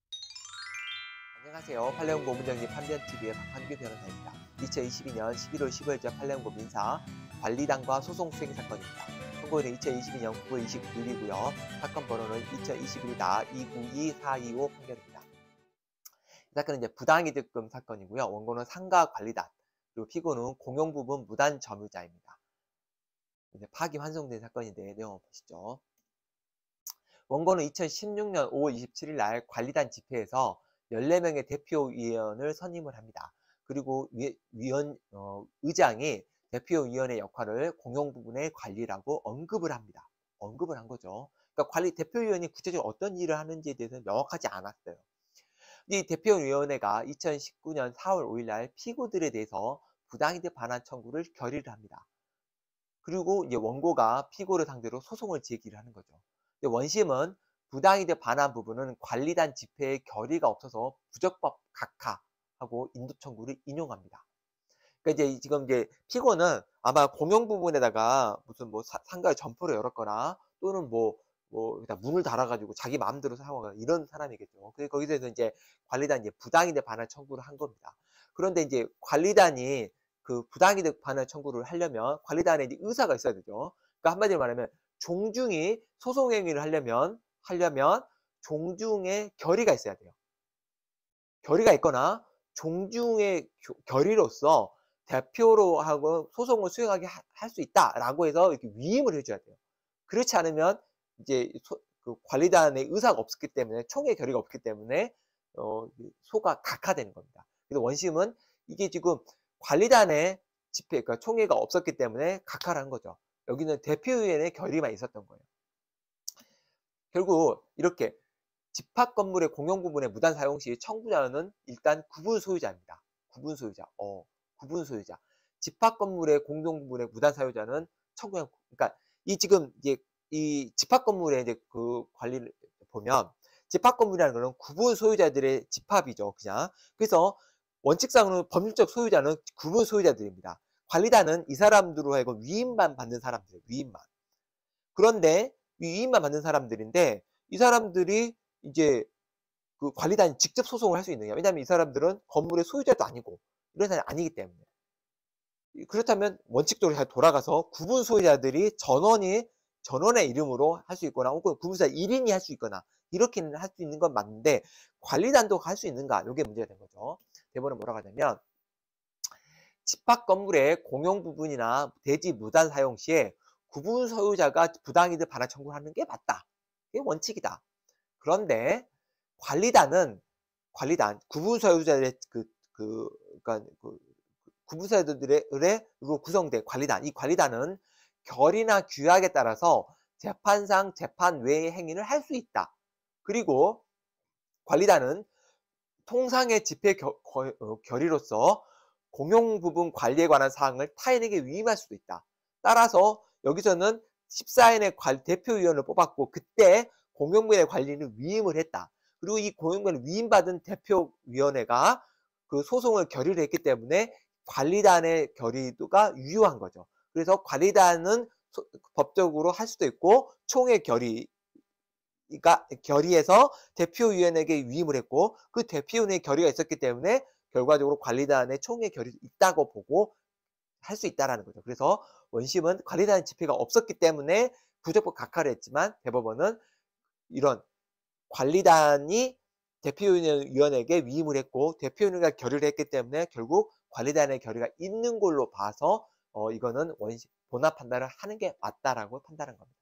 안녕하세요. 판례연구 문정리 판변티비의 박한규 변호사입니다. 이천이십이 년 십일월 십오일자 판례연구 민사 관리단과 소송 수행 사건입니다. 선고일은 이천이십이 년 구월 이십구일이고요. 사건 번호는 이천이십일 이구이 사이오 판결입니다. 이 사건은 이제 부당이득금 사건이고요. 원고는 상가 관리단, 그리고 피고는 공용부분 무단 점유자입니다. 이제 파기 환송된 사건인데 내용 보시죠. 원고는 이천십육 년 오월 이십칠일 날 관리단 집회에서 열네 명의 대표위원을 선임을 합니다. 그리고 위, 위원, 어, 의장이 대표위원의 역할을 공용부분의 관리라고 언급을 합니다. 언급을 한 거죠. 그러니까 관리, 대표위원이 구체적으로 어떤 일을 하는지에 대해서는 명확하지 않았어요. 이 대표위원회가 이천십구 년 사월 오일 날 피고들에 대해서 부당이득 반환 청구를 결의를 합니다. 그리고 이제 원고가 피고를 상대로 소송을 제기를 하는 거죠. 근데 원심은 부당이득 반환 부분은 관리단 집회의 결의가 없어서 부적법 각하하고 인도 청구를 인용합니다. 그러니까 이제 지금 이제 피고는 아마 공용 부분에다가 무슨 뭐 사, 상가에 점포를 열었거나 또는 뭐 뭐 일단 문을 달아가지고 자기 마음대로 사용하거나 이런 사람이겠죠. 그래서 거기서 이제 관리단이 이제 부당이득 반환 청구를 한 겁니다. 그런데 이제 관리단이 그 부당이득 반환 청구를 하려면 관리단에 이제 의사가 있어야 되죠. 그러니까 한마디로 말하면 종중이 소송 행위를 하려면 하려면 종중의 결의가 있어야 돼요. 결의가 있거나 종중의 결의로서 대표로 하고 소송을 수행하게 할 수 있다라고 해서 이렇게 위임을 해줘야 돼요. 그렇지 않으면 이제 소, 그 관리단의 의사가 없었기 때문에 총회 결의가 없기 때문에 어, 소가 각하되는 겁니다. 그래서 원심은 이게 지금 관리단의 집회, 그러니까 총회가 없었기 때문에 각하를 한 거죠. 여기는 대표위원회 결의만 있었던 거예요. 결국 이렇게 집합 건물의 공용 부분의 무단 사용 시 청구자는 일단 구분 소유자입니다. 구분 소유자. 어, 구분 소유자. 집합 건물의 공용 부분의 무단 사유자는 청구자. 그러니까 이 지금 이제 이 집합 건물의 이제 그 관리를 보면 집합 건물이라는 거는 구분 소유자들의 집합이죠. 그냥. 그래서 원칙상으로 법률적 소유자는 구분 소유자들입니다. 관리단은 이 사람들로 하여금 위임만 받는 사람들이에요. 위임만. 그런데 위임만 받는 사람들인데 이 사람들이 이제 그 관리단이 직접 소송을 할 수 있느냐. 왜냐하면 이 사람들은 건물의 소유자도 아니고 이런 사람이 아니기 때문에. 그렇다면 원칙적으로 잘 돌아가서 구분 소유자들이 전원이 전원의 이름으로 할 수 있거나 혹은 구분사 일 인이 할 수 있거나 이렇게는 할 수 있는 건 맞는데 관리단도 할 수 있는가? 이게 문제가 된 거죠. 대본은 뭐라고 하냐면 집합 건물의 공용 부분이나 대지 무단 사용 시에 구분 소유자가 부당이득 반환 청구를 하는 게 맞다. 이게 원칙이다. 그런데 관리단은 관리단 구분 소유자들의 그, 그, 그러니까 그 구분 소유자들로 구성된 관리단, 이 관리단은 결의나 규약에 따라서 재판상 재판 외의 행위를 할 수 있다. 그리고 관리단은 통상의 집회 겨, 거, 어, 결의로서 공용 부분 관리에 관한 사항을 타인에게 위임할 수도 있다. 따라서 여기서는 십사 인의 대표위원을 뽑았고 그때 공용부의 관리는 위임을 했다. 그리고 이 공용부를 위임받은 대표위원회가 그 소송을 결의를 했기 때문에 관리단의 결의가 유효한 거죠. 그래서 관리단은 소, 법적으로 할 수도 있고 총회 결의 그러니까 결의해서 대표위원에게 위임을 했고 그 대표위원회의 결의가 있었기 때문에 결과적으로 관리단의 총회 결의도 있다고 보고 할 수 있다라는 거죠. 그래서 원심은 관리단 집회가 없었기 때문에 부적법 각하를 했지만 대법원은 이런 관리단이 대표위원에게 위임을 했고 대표위원회가 결의를 했기 때문에 결국 관리단의 결의가 있는 걸로 봐서 어, 이거는 원심 본합 판단을 하는 게 맞다라고 판단한 겁니다.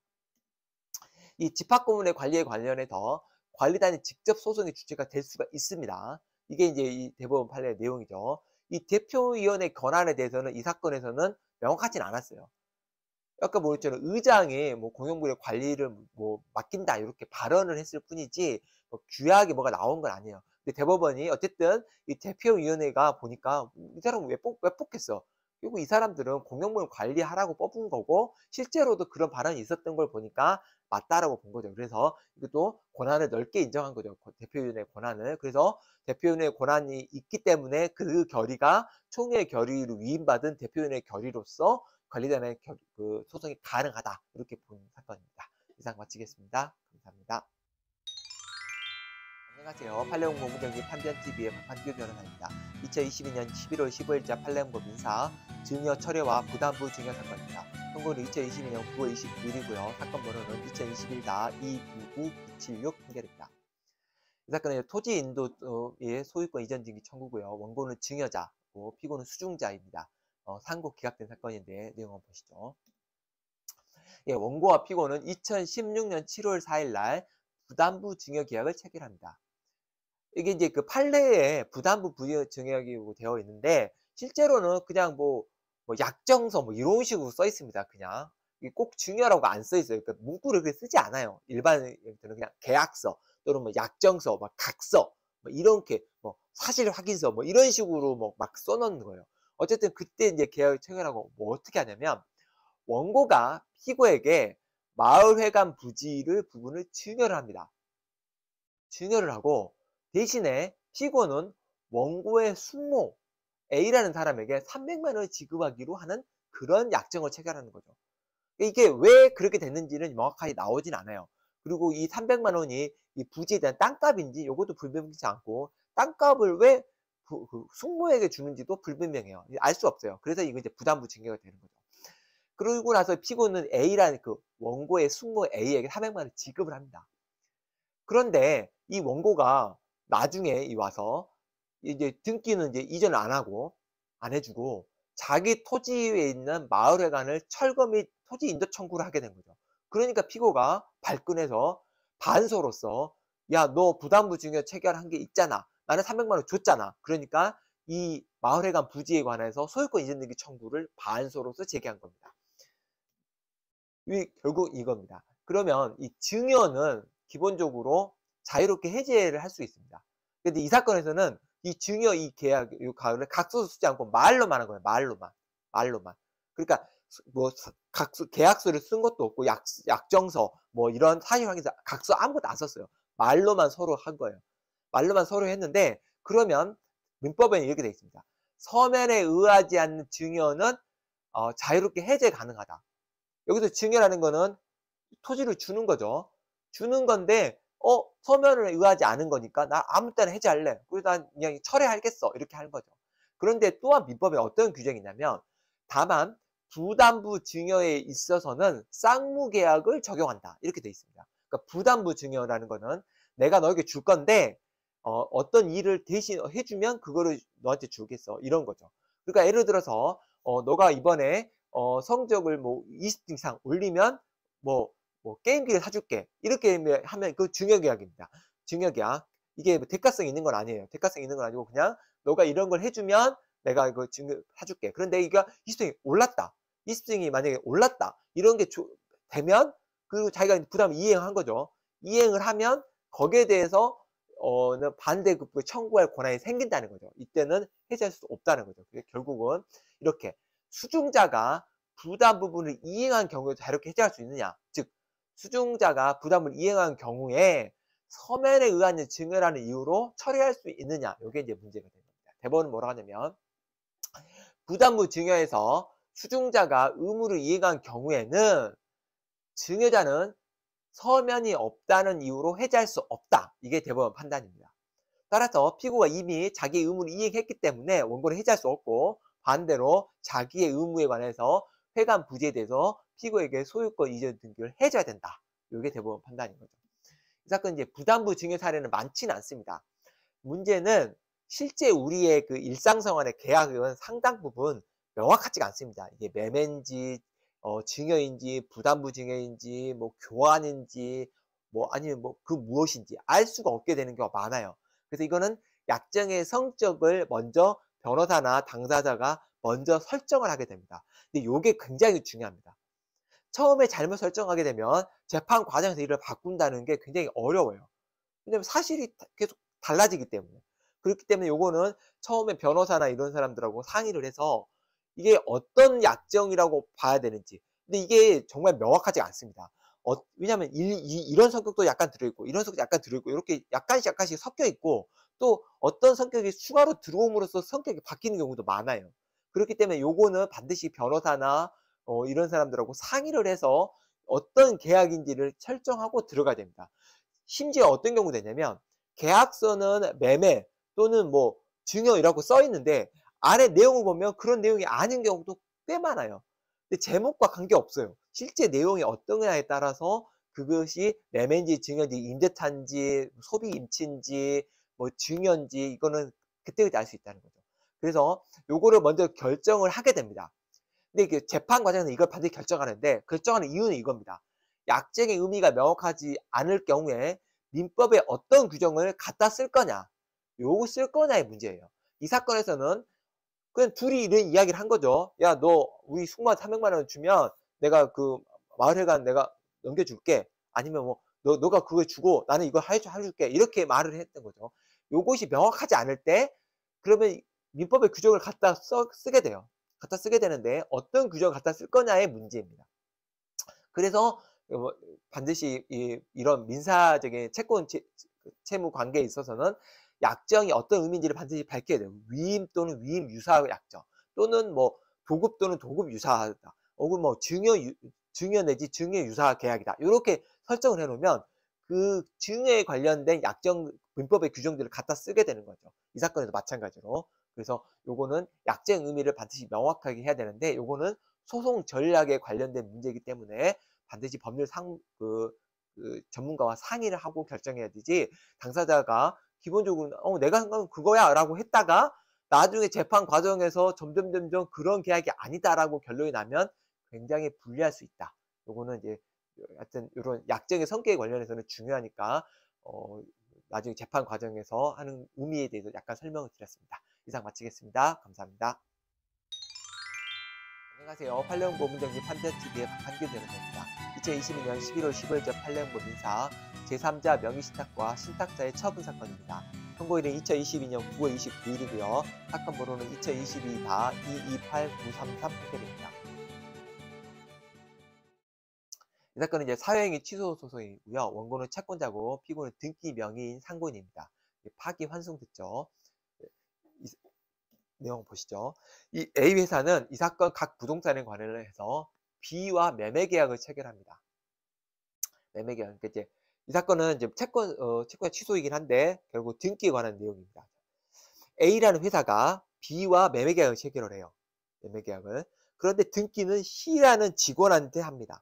이 집합건물의 관리에 관련해서 관리단이 직접 소송의 주체가 될 수가 있습니다. 이게 이제 이 대법원 판례의 내용이죠. 이 대표위원회 권한에 대해서는 이 사건에서는 명확하진 않았어요. 아까 뭐였잖아요. 의장이 뭐 공용부의 관리를 뭐 맡긴다 이렇게 발언을 했을 뿐이지 뭐 규약에 뭐가 나온 건 아니에요. 근데 대법원이 어쨌든 이 대표위원회가 보니까 이 사람 왜, 뽑, 왜 뽑겠어? 그리고 이 사람들은 공용부를 관리하라고 뽑은 거고 실제로도 그런 발언이 있었던 걸 보니까 맞다라고 본 거죠. 그래서 이것도 권한을 넓게 인정한 거죠. 대표위원회 권한을. 그래서 대표위원회 권한이 있기 때문에 그 결의가 총회 결의로 위임받은 대표위원회 결의로서 관리단의 결, 그 소송이 가능하다. 이렇게 본 사건입니다. 이상 마치겠습니다. 감사합니다. 안녕하세요. 판례홍보 공무경기 판변티비의 박판규 변호사입니다. 이천이십이 년 십일월 십오일자 판례홍보 민사 증여 철회와 부담부 증여 사건입니다. 선고는 이천이십이 년 구월 이십구일이고요. 사건 번호는 이천이십일 이구구 구칠육 판결입니다. 이 사건은 토지 인도의 소유권 이전 등기 청구고요. 원고는 증여자고 피고는 수중자입니다. 어, 상고 기각된 사건인데 내용 한번 보시죠. 예, 원고와 피고는 이천십육 년 칠월 사일 날 부담부 증여 계약을 체결합니다. 이게 이제 그 판례에 부담부 부여 증여계약이 되어 있는데 실제로는 그냥 뭐, 뭐 약정서 뭐 이런 식으로 써 있습니다. 그냥 꼭 증여라고 안 써 있어요. 그러니까 문구를 그렇게 쓰지 않아요. 일반인들은 그냥 계약서 또는 뭐 약정서, 막 각서, 뭐 이렇게 뭐 사실 확인서 뭐 이런 식으로 뭐 막 써놓는 거예요. 어쨌든 그때 이제 계약을 체결하고 뭐 어떻게 하냐면 원고가 피고에게 마을회관 부지를 부분을 증여를 합니다. 증여를 하고 대신에 피고는 원고의 숙모 A라는 사람에게 삼백만 원을 지급하기로 하는 그런 약정을 체결하는 거죠. 이게 왜 그렇게 됐는지는 명확하게 나오진 않아요. 그리고 이 삼백만 원이 이 부지에 대한 땅값인지 이것도 불분명치 않고, 땅값을 왜 그, 그 숙모에게 주는지도 불분명해요. 알 수 없어요. 그래서 이거 이제 부담부 증여가 되는 거죠. 그러고 나서 피고는 A라는 그 원고의 숙모 A에게 삼백만 원을 지급을 합니다. 그런데 이 원고가 나중에 와서 이제 등기는 이제 이전을 안 하고 안 해주고 자기 토지에 있는 마을회관을 철거 및 토지 인도 청구를 하게 된 거죠. 그러니까 피고가 발끈해서 반소로서 야, 너 부담부 증여 체결한 게 있잖아. 나는 삼백만 원 줬잖아. 그러니까 이 마을회관 부지에 관해서 소유권 이전 등기 청구를 반소로서 제기한 겁니다. 이 결국 이겁니다. 그러면 이 증여는 기본적으로 자유롭게 해제를 할 수 있습니다. 근데 이 사건에서는 이 증여 이 계약, 이 가을을 각서서 쓰지 않고 말로만 한 거예요. 말로만. 말로만. 그러니까 뭐 각서, 계약서를 쓴 것도 없고 약, 약정서 뭐 이런 사실 확인서 각서 아무것도 안 썼어요. 말로만 서로 한 거예요. 말로만 서로 했는데, 그러면 민법에는 이렇게 되어 있습니다. 서면에 의하지 않는 증여는 어, 자유롭게 해제 가능하다. 여기서 증여라는 거는 토지를 주는 거죠. 주는 건데 어 서면을 의하지 않은 거니까 나 아무 때나 해제할래. 그래서 난 그냥 철회하겠어. 이렇게 하는 거죠. 그런데 또한 민법에 어떤 규정이 있냐면, 다만 부담부 증여에 있어서는 쌍무계약을 적용한다. 이렇게 돼 있습니다. 그러니까 부담부 증여라는 거는 내가 너에게 줄 건데 어, 어떤 일을 대신 해주면 그거를 너한테 주겠어. 이런 거죠. 그러니까 예를 들어서 어, 너가 이번에 어, 성적을 뭐 이십 등 이상 올리면 뭐, 뭐 게임기를 사줄게. 이렇게 하면 그 증여계약입니다. 증여계약. 이게 뭐 대가성이 있는 건 아니에요. 대가성이 있는 건 아니고 그냥 너가 이런 걸 해주면 내가 이거 증여 사줄게. 그런데 이게 이십 등이 올랐다. 이십 등이 만약에 올랐다. 이런 게 조, 되면 그리고 자기가 부담을 이행한 거죠. 이행을 하면 거기에 대해서 어, 반대급부 청구할 권한이 생긴다는 거죠. 이때는 해제할 수 없다는 거죠. 결국은 이렇게 수중자가 부담 부분을 이행한 경우에 자유롭게 해제할 수 있느냐. 즉, 수중자가 부담을 이행한 경우에 서면에 의한 증여라는 이유로 처리할 수 있느냐. 이게 이제 문제가 됩니다. 대법원은 뭐라고 하냐면, 부담부 증여에서 수중자가 의무를 이행한 경우에는 증여자는 서면이 없다는 이유로 해제할 수 없다. 이게 대법원 판단입니다. 따라서 피고가 이미 자기 의무를 이행했기 때문에 원고를 해제할 수 없고, 반대로 자기의 의무에 관해서 회관 부지에 대해서 피고에게 소유권 이전 등기를 해줘야 된다. 이게 대법원 판단인 거죠. 이 사건 이제 부담부 증여 사례는 많지는 않습니다. 문제는 실제 우리의 그 일상생활의 계약은 상당 부분 명확하지가 않습니다. 이게 매매인지 어, 증여인지 부담부 증여인지 뭐 교환인지 뭐 아니면 뭐 그 무엇인지 알 수가 없게 되는 경우가 많아요. 그래서 이거는 약정의 성격을 먼저 변호사나 당사자가 먼저 설정을 하게 됩니다. 근데 이게 굉장히 중요합니다. 처음에 잘못 설정하게 되면 재판 과정에서 이를 바꾼다는 게 굉장히 어려워요. 왜냐면 사실이 계속 달라지기 때문에. 그렇기 때문에 요거는 처음에 변호사나 이런 사람들하고 상의를 해서 이게 어떤 약정이라고 봐야 되는지. 근데 이게 정말 명확하지 않습니다. 어, 왜냐면 이, 이, 이런 성격도 약간 들어있고 이런 성격도 약간 들어있고 이렇게 약간씩 약간씩 섞여 있고, 또 어떤 성격이 추가로 들어옴으로써 성격이 바뀌는 경우도 많아요. 그렇기 때문에 요거는 반드시 변호사나 어, 이런 사람들하고 상의를 해서 어떤 계약인지를 설정하고 들어가야 됩니다. 심지어 어떤 경우 되냐면, 계약서는 매매 또는 뭐 증여이라고 써 있는데 안에 내용을 보면 그런 내용이 아닌 경우도 꽤 많아요. 근데 제목과 관계없어요. 실제 내용이 어떠냐에 따라서 그것이 매매인지 증여인지 임대차인지 소비 임치인지 뭐 증여인지 이거는 그때그때 알 수 있다는 거죠. 그래서 요거를 먼저 결정을 하게 됩니다. 근데 그 재판 과정에서 이걸 반드시 결정하는데, 결정하는 이유는 이겁니다. 약정의 의미가 명확하지 않을 경우에 민법에 어떤 규정을 갖다 쓸 거냐, 요거 쓸 거냐의 문제예요. 이 사건에서는 그냥 둘이 이런 이야기를 한 거죠. 야, 너 우리 숙모한테 삼백만 원 주면 내가 그 마을회관 내가 넘겨줄게. 아니면 뭐 너, 너가 그거 주고 나는 이거 해줄게. 이렇게 말을 했던 거죠. 요것이 명확하지 않을 때 그러면 민법의 규정을 갖다 써, 쓰게 돼요. 갖다 쓰게 되는데 어떤 규정을 갖다 쓸 거냐의 문제입니다. 그래서 뭐 반드시 이 이런 민사적인 채권 채 채무 관계에 있어서는 약정이 어떤 의미인지를 반드시 밝혀야 돼요. 위임 또는 위임 유사 약정 또는 뭐 도급 또는 도급 유사하다. 혹은 뭐 증여 유 증여 내지 증여 유사 계약이다. 요렇게 설정을 해 놓으면 그 증여에 관련된 약정 민법의 규정들을 갖다 쓰게 되는 거죠. 이 사건에도 마찬가지로. 그래서 요거는 약정 의미를 반드시 명확하게 해야 되는데 요거는 소송 전략에 관련된 문제이기 때문에 반드시 법률 상 그 그 전문가와 상의를 하고 결정해야 되지 당사자가 기본적으로 "어 내가 한 건 그거야."라고 했다가 나중에 재판 과정에서 점점 점점 "그런 계약이 아니다."라고 결론이 나면 굉장히 불리할 수 있다. 요거는 이제 하여튼 요런 약정의 성격에 관련해서는 중요하니까 어 나중에 재판 과정에서 하는 의미에 대해서 약간 설명을 드렸습니다. 이상 마치겠습니다. 감사합니다. 안녕하세요. 판례응보문정리 판단티비의 박한규변호사입니다. 이천이십이 년 십일월 십오일자 판례응보 민사 제삼자 명의신탁과 신탁자의 처분 사건입니다. 선고일은 이천이십이 년 구월 이십구일이고요. 사건 번호는 이천이십이 이이팔 구삼삼 판결입니다. 이 사건은 이제 사회행위 취소 소송이고요. 원고는 채권자고 피고는 등기 명의인 상고인입니다. 파기환송 됐죠. 이, 내용 보시죠. 이 A 회사는 이 사건 각 부동산에 관련해서 B와 매매 계약을 체결합니다. 매매 계약. 그러니까 이제 이 사건은 이제 채권 어, 채권 취소이긴 한데 결국 등기에 관한 내용입니다. A라는 회사가 B와 매매 계약을 체결을 해요. 매매 계약을. 그런데 등기는 C라는 직원한테 합니다.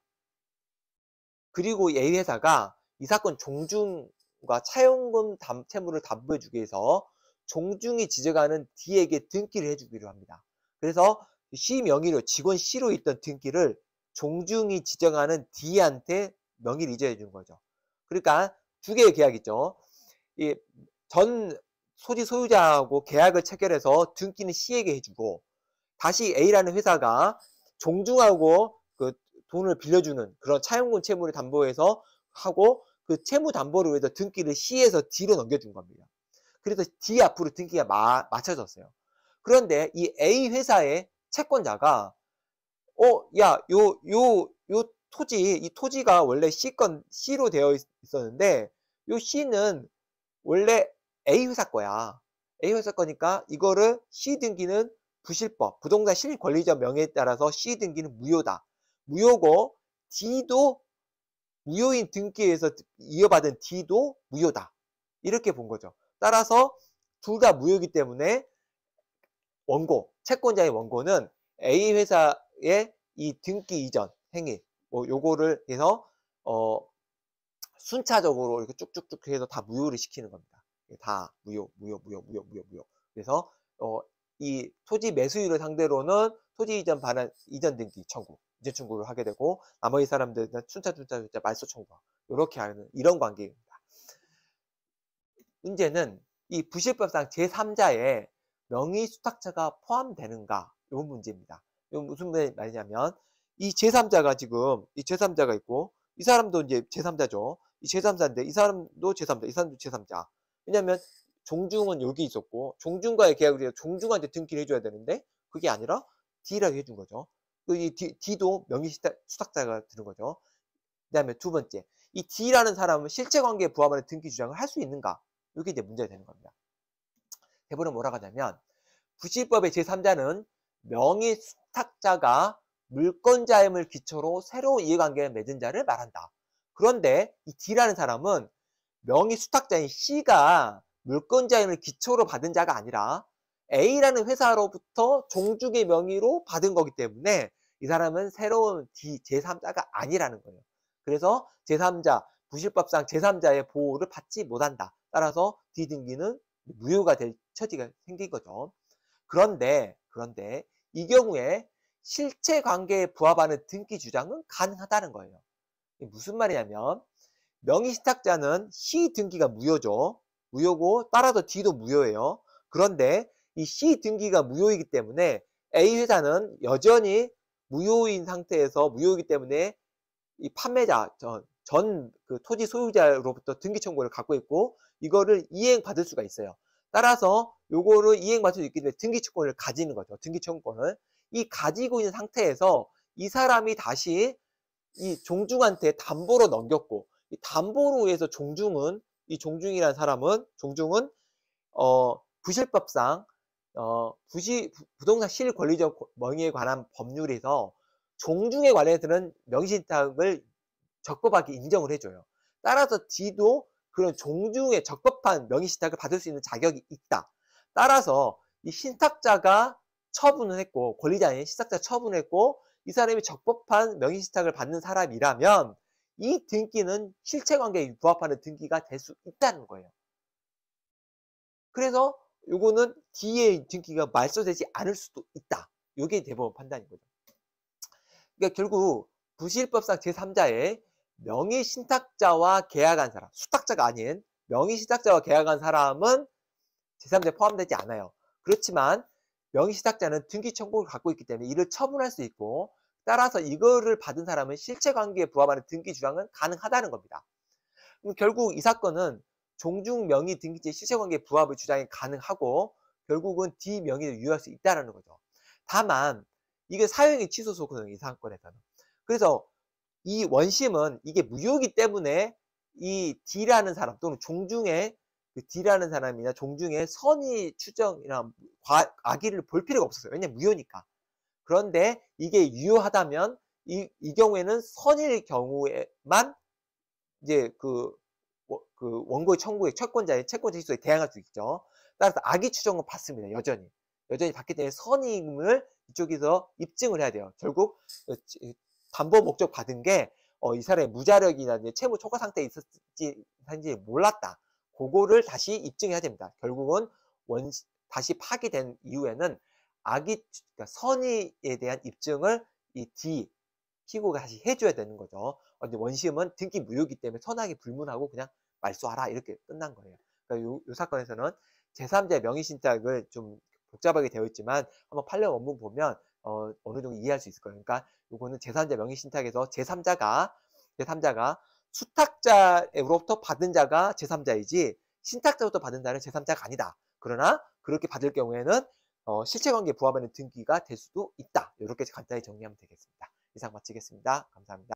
그리고 A 회사가 이 사건 종중과 차용금 담, 채무를 담보해주기 위해서 종중이 지정하는 D에게 등기를 해주기로 합니다. 그래서 C 명의로 직원 C로 있던 등기를 종중이 지정하는 D한테 명의를 이전해 준 거죠. 그러니까 두 개의 계약이죠. 이 전 소지 소유자하고 계약을 체결해서 등기는 C에게 해주고 다시 A라는 회사가 종중하고 그 돈을 빌려주는 그런 차용금 채무를 담보해서 하고 그 채무 담보를 위해서 등기를 C에서 D로 넘겨준 겁니다. 그래서 D 앞으로 등기가 마, 맞춰졌어요. 그런데 이 A 회사의 채권자가 어, 야, 요, 요, 요 토지, 이 토지가 원래 C 건, C로 되어 있었는데 요 C는 원래 A 회사 거야. A 회사 거니까 이거를 C 등기는 부실법, 부동산 실익 권리자 명예에 따라서 C 등기는 무효다. 무효고 D도 무효인 등기에서 이어받은 D도 무효다. 이렇게 본 거죠. 따라서 둘 다 무효이기 때문에 원고, 채권자의 원고는 A 회사의 이 등기 이전 행위, 뭐 요거를 해서 어 순차적으로 이렇게 쭉쭉쭉 해서 다 무효를 시키는 겁니다. 다 무효, 무효, 무효, 무효, 무효, 무효. 그래서 어 이 토지 매수인을 상대로는 토지 이전 반환 이전 등기 청구, 이전 청구를 하게 되고 나머지 사람들은 순차순차 순차 말소 청구 이렇게 하는 이런 관계입니다. 문제는 이 부실법상 제삼자에 명의 수탁자가 포함되는가 이 문제입니다. 이거 무슨 말이냐면 이 제삼자가 지금 이 제삼자가 있고 이 사람도 이제 제삼자죠. 이 제삼자인데 이 사람도 제삼자, 이 사람도 제삼자. 왜냐면 종중은 여기 있었고 종중과의 계약을 해서 종중한테 등기를 해줘야 되는데 그게 아니라 D라고 해준 거죠. 이 D도 명의 수탁자가 되는 거죠. 그 다음에 두 번째, 이 D라는 사람은 실체관계에 부합하는 등기 주장을 할 수 있는가? 이게 이제 문제가 되는 겁니다. 대부분 뭐라고 하냐면 부실법의 제삼자는 명의 수탁자가 물권자임을 기초로 새로운 이해관계를 맺은 자를 말한다. 그런데 이 D라는 사람은 명의 수탁자인 C가 물권자임을 기초로 받은 자가 아니라 A라는 회사로부터 종중의 명의로 받은 거기 때문에 이 사람은 새로운 D, 제삼자가 아니라는 거예요. 그래서 제삼자, 부실법상 제삼자의 보호를 받지 못한다. 따라서 D 등기는 무효가 될 처지가 생긴 거죠. 그런데, 그런데 이 경우에 실체관계에 부합하는 등기 주장은 가능하다는 거예요. 무슨 말이냐면 명의 수탁자는 C 등기가 무효죠. 무효고 따라서 D도 무효예요. 그런데 이 C 등기가 무효이기 때문에 A 회사는 여전히 무효인 상태에서 무효이기 때문에 이 판매자, 전, 전 그 토지 소유자로부터 등기 청구를 갖고 있고 이거를 이행받을 수가 있어요. 따라서 요거를 이행받을 수 있기 때문에 등기 청구를 가지는 거죠. 등기 청구권을. 이 가지고 있는 상태에서 이 사람이 다시 이 종중한테 담보로 넘겼고, 이 담보로 해서 종중은, 이 종중이라는 사람은, 종중은 어 부실법상 어 부시 부동산 실권리적 명의에 관한 법률에서 종중에 관해서는 명의신탁을 적법하게 인정을 해줘요. 따라서 D도 그런 종중에 적법한 명의신탁을 받을 수 있는 자격이 있다. 따라서 이 신탁자가 처분을 했고, 권리자인 신탁자 처분을 했고, 이 사람이 적법한 명의신탁을 받는 사람이라면 이 등기는 실체관계에 부합하는 등기가 될 수 있다는 거예요. 그래서 요거는 D의 등기가 말소되지 않을 수도 있다. 요게 대법원 판단인 거죠. 그러니까 결국 부실법상 제삼자의 명의신탁자와 계약한 사람, 수탁자가 아닌 명의신탁자와 계약한 사람은 제삼자에 포함되지 않아요. 그렇지만 명의신탁자는 등기 청구를 갖고 있기 때문에 이를 처분할 수 있고, 따라서 이거를 받은 사람은 실체관계에 부합하는 등기 주장은 가능하다는 겁니다. 그럼 결국 이 사건은 종중 명의 등기죄 실체관계 부합의 주장이 가능하고, 결국은 D 명의를 유효할 수 있다는 거죠. 다만 이게 사유행위 취소 소거는 이 사건에서는. 그래서 이 원심은 이게 무효이기 때문에 이 D라는 사람 또는 종중의 그 D라는 사람이나 종중의 선의 추정이나 과, 악의를 볼 필요가 없었어요. 왜냐면 무효니까. 그런데 이게 유효하다면 이, 이 경우에는 선의의 경우에만 이제 그, 그 원고의 청구의 채권자의 채권자 취소에 대항할 수 있죠. 따라서 악의 추정은 받습니다. 여전히. 여전히 받기 때문에 선의임을 이쪽에서 입증을 해야 돼요. 결국 담보 목적 받은 게 어, 이 사람의 무자력이나 채무 초과 상태에 있었지 한지 몰랐다. 그거를 다시 입증해야 됩니다. 결국은 원 다시 파기된 이후에는 악의 그러니까 선의에 대한 입증을 이 D 피고가 다시 해줘야 되는 거죠. 근데 원심은 등기 무효이기 때문에 선악이 불문하고 그냥 말소하라 이렇게 끝난 거예요. 그러니까 요, 요 사건에서는 제삼자의 명의신탁을 좀 복잡하게 되어 있지만 한번 판례 원문 보면 어, 어느 정도 이해할 수 있을 거예요. 그러니까 요거는 제삼자 명의신탁에서 제삼자가 제삼자가 수탁자로부터 받은 자가 제삼자이지 신탁자로부터 받은 자는 제삼자가 아니다. 그러나 그렇게 받을 경우에는 어, 실체관계에 부합하는 등기가 될 수도 있다. 이렇게 간단히 정리하면 되겠습니다. 이상 마치겠습니다. 감사합니다.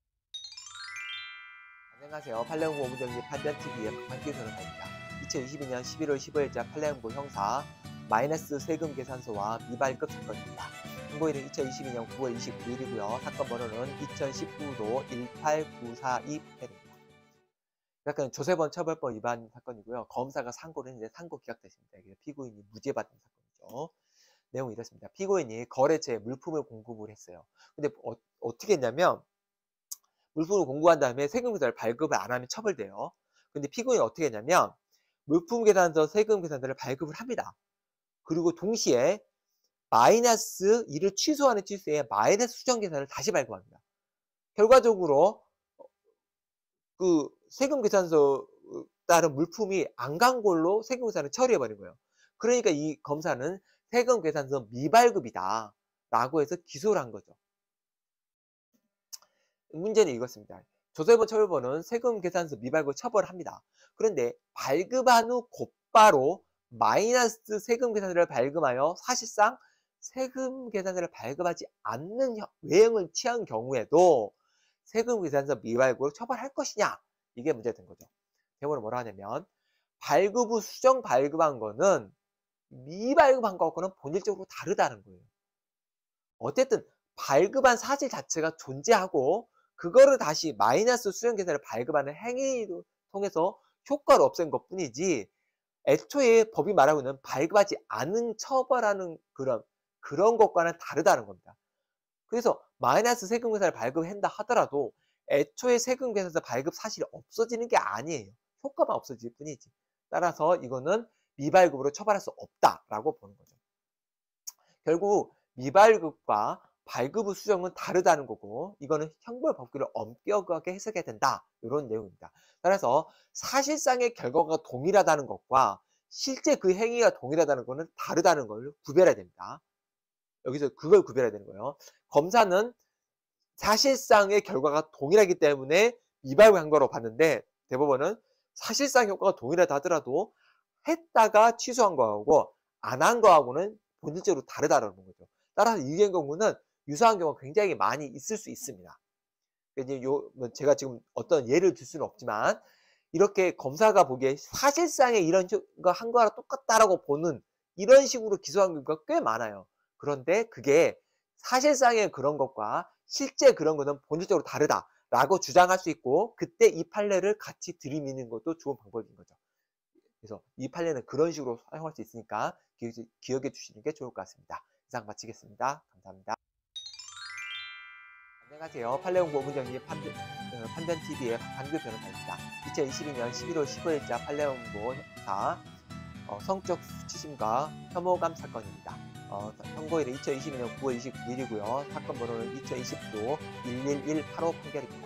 안녕하세요. 판례연구 오문정리 판단티비의 박판기 변호사입니다. 이천이십이 년 십일월 십오일자 판례연구 형사 마이너스 세금 계산서와 미발급 사건입니다. 공고일은 이천이십이 년 구월 이십구일이고요. 사건 번호는 이천십구도 일팔구사이 회입니다. 약간 조세범 처벌법 위반 사건이고요. 검사가 상고를 했는데 상고 기각됐습니다. 피고인이 무죄 받은 사건이죠. 내용이 이렇습니다. 피고인이 거래처에 물품을 공급을 했어요. 근데 어, 어떻게 했냐면 물품을 공급한 다음에 세금 계산을 발급을 안 하면 처벌돼요. 근데 피고인이 어떻게 했냐면 물품 계산서, 세금 계산서를 발급을 합니다. 그리고 동시에 마이너스 이를 취소하는 취소에 마이너스 수정 계산을 다시 발급합니다. 결과적으로 그 세금 계산서 따른 물품이 안 간 걸로 세금 계산을 처리해버린 거예요. 그러니까 이 검사는 세금 계산서 미발급이다 라고 해서 기소를 한 거죠. 문제는 이것입니다. 조세범 처벌법은 세금 계산서 미발급 처벌합니다. 그런데 발급한 후 곧바로 마이너스 세금 계산서를 발급하여 사실상 세금 계산서를 발급하지 않는 외형을 취한 경우에도 세금 계산서 미발급으로 처벌할 것이냐, 이게 문제가 된 거죠. 대법원은 뭐라 하냐면 발급 후 수정 발급한 거는 미발급한 것과는 본질적으로 다르다는 거예요. 어쨌든 발급한 사실 자체가 존재하고 그거를 다시 마이너스 수정 계산을 발급하는 행위를 통해서 효과를 없앤 것 뿐이지, 애초에 법이 말하고 있는 발급하지 않은 처벌하는 그런 그런 것과는 다르다는 겁니다. 그래서 마이너스 세금 계산을 발급한다 하더라도 애초에 세금 계산서 발급 사실이 없어지는 게 아니에요. 효과만 없어질 뿐이지. 따라서 이거는 미발급으로 처벌할 수 없다라고 보는 거죠. 결국 미발급과 발급 후 수정은 다르다는 거고, 이거는 형벌 법규를 엄격하게 해석해야 된다, 이런 내용입니다. 따라서 사실상의 결과가 동일하다는 것과 실제 그 행위가 동일하다는 것은 다르다는 걸 구별해야 됩니다. 여기서 그걸 구별해야 되는 거예요. 검사는 사실상의 결과가 동일하기 때문에 미발급한 거로 봤는데, 대법원은 사실상 효과가 동일하다 하더라도 했다가 취소한 거하고 안 한 거하고는 본질적으로 다르다는 거죠. 따라서 이런 경우는 유사한 경우가 굉장히 많이 있을 수 있습니다. 이제 요, 뭐 제가 지금 어떤 예를 들 수는 없지만, 이렇게 검사가 보기에 사실상의 이런 거 한 거랑 똑같다라고 보는 이런 식으로 기소한 경우가 꽤 많아요. 그런데 그게 사실상의 그런 것과 실제 그런 거는 본질적으로 다르다라고 주장할 수 있고, 그때 이 판례를 같이 들이미는 것도 좋은 방법인 거죠. 그래서 이 판례는 그런 식으로 사용할 수 있으니까 기억해 주시는 게 좋을 것 같습니다. 이상 마치겠습니다. 감사합니다. 안녕하세요. 판례 공부 문정리 판변, 어, 판변티비의 방규 변호사입니다. 이천이십이 년 십일월 십오일자 판례 공부 형사 어, 성적 수치심과 혐오감 사건입니다. 어, 선고일은 이천이십이 년 구월 이십구일이고요. 사건 번호는 이천이십도 일일일팔오 판결입니다.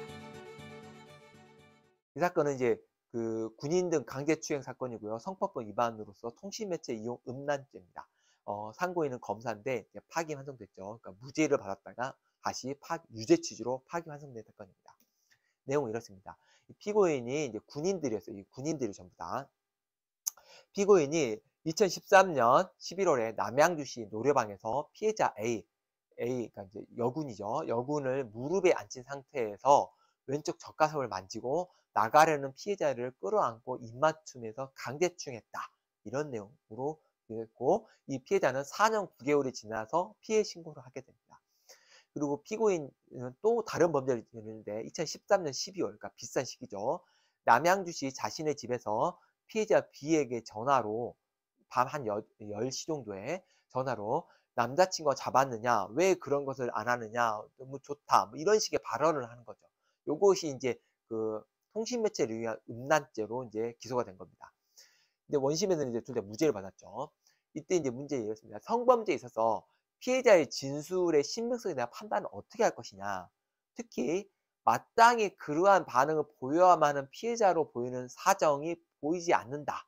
이 사건은 이제 그 군인 등 강제추행 사건이고요. 성폭법 위반으로서 통신매체 이용 음란죄입니다. 어, 상고인은 검사인데 파기 환송됐죠. 그러니까 무죄를 받았다가 다시 파, 유죄 취지로 파기 환송된 사건입니다. 내용은 이렇습니다. 피고인이 이제 군인들이었어요. 이 군인들이 전부 다. 피고인이 이천십삼 년 십일월에 남양주시 노래방에서 피해자 A, A, 그러니까 이제 여군이죠. 여군을 무릎에 앉힌 상태에서 왼쪽 젖가슴을 만지고 나가려는 피해자를 끌어안고 입맞춤해서 강제추행했다. 이런 내용으로 되었고, 이 피해자는 사 년 구 개월이 지나서 피해 신고를 하게 됩니다. 그리고 피고인은 또 다른 범죄를 저지르는데 이천십삼 년 십이월, 그러니까 비슷한 시기죠. 남양주시 자신의 집에서 피해자 B에게 전화로 밤 한 열 시 정도에 전화로 남자친구가 잡았느냐, 왜 그런 것을 안 하느냐, 너무 좋다, 뭐 이런 식의 발언을 하는 거죠. 요것이 이제 그 통신매체를 위한 음란죄로 이제 기소가 된 겁니다. 근데 원심에서는 이제 둘 다 무죄를 받았죠. 이때 이제 문제 이렇습니다. 성범죄에 있어서 피해자의 진술의 신빙성에 대한 판단을 어떻게 할 것이냐. 특히 마땅히 그러한 반응을 보여야만 하는 피해자로 보이는 사정이 보이지 않는다.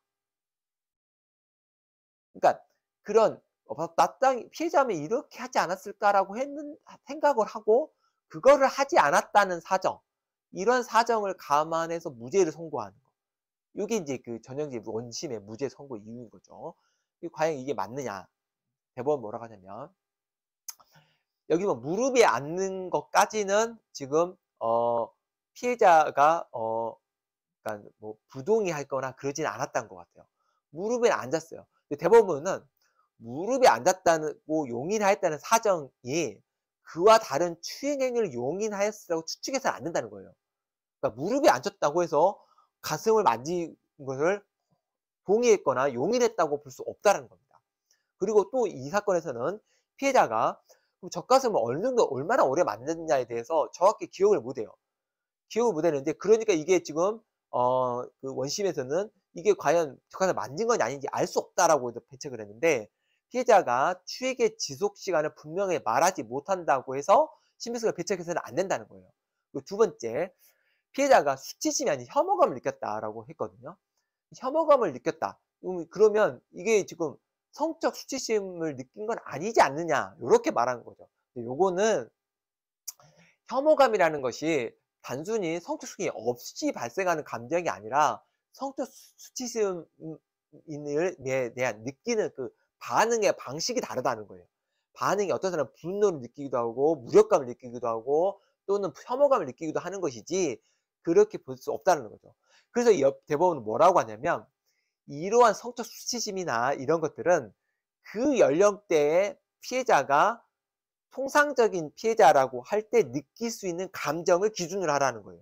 그러니까 그런 마땅히 피해자면 이렇게 하지 않았을까라고 했는 생각을 하고 그거를 하지 않았다는 사정, 이런 사정을 감안해서 무죄를 선고하는 거. 이게 이제 그 전형적인 원심의 무죄 선고 이유인 거죠. 과연 이게 맞느냐? 대법원 뭐라고 하냐면, 여기 뭐 무릎에 앉는 것까지는 지금 어 피해자가 어 그러니까 뭐 부동의할 거나 그러진 않았던 것 같아요. 무릎에 앉았어요. 근데 대법원은 무릎에 앉았다고 용인하였다는 사정이 그와 다른 추행 행위를 용인하였으라고 추측해서는 안 된다는 거예요. 그러니까 무릎에 앉았다고 해서 가슴을 만진 것을 동의했거나 용인했다고 볼 수 없다는 겁니다. 그리고 또 이 사건에서는 피해자가 젖가슴을 어느 정도 얼마나 오래 만졌느냐에 대해서 정확히 기억을 못해요. 기억을 못하는데, 그러니까 이게 지금 어, 그 원심에서는 이게 과연 젖가슴을 만진 건지 아닌지 알 수 없다라고 배책을 했는데, 피해자가 추액의 지속 시간을 분명히 말하지 못한다고 해서 신빙성을 배책해서는 안 된다는 거예요. 그리고 두 번째, 피해자가 수치심이 아닌 혐오감을 느꼈다라고 했거든요. 혐오감을 느꼈다. 그러면 이게 지금 성적 수치심을 느낀 건 아니지 않느냐, 이렇게 말하는 거죠. 요거는 혐오감이라는 것이 단순히 성적 수치심이 없이 발생하는 감정이 아니라 성적 수치심에 대한 느끼는 그 반응의 방식이 다르다는 거예요. 반응이 어떤 사람은 분노를 느끼기도 하고 무력감을 느끼기도 하고 또는 혐오감을 느끼기도 하는 것이지, 그렇게 볼 수 없다는 거죠. 그래서 이 대법원은 뭐라고 하냐면, 이러한 성적 수치심이나 이런 것들은 그 연령대의 피해자가 통상적인 피해자라고 할 때 느낄 수 있는 감정을 기준으로 하라는 거예요.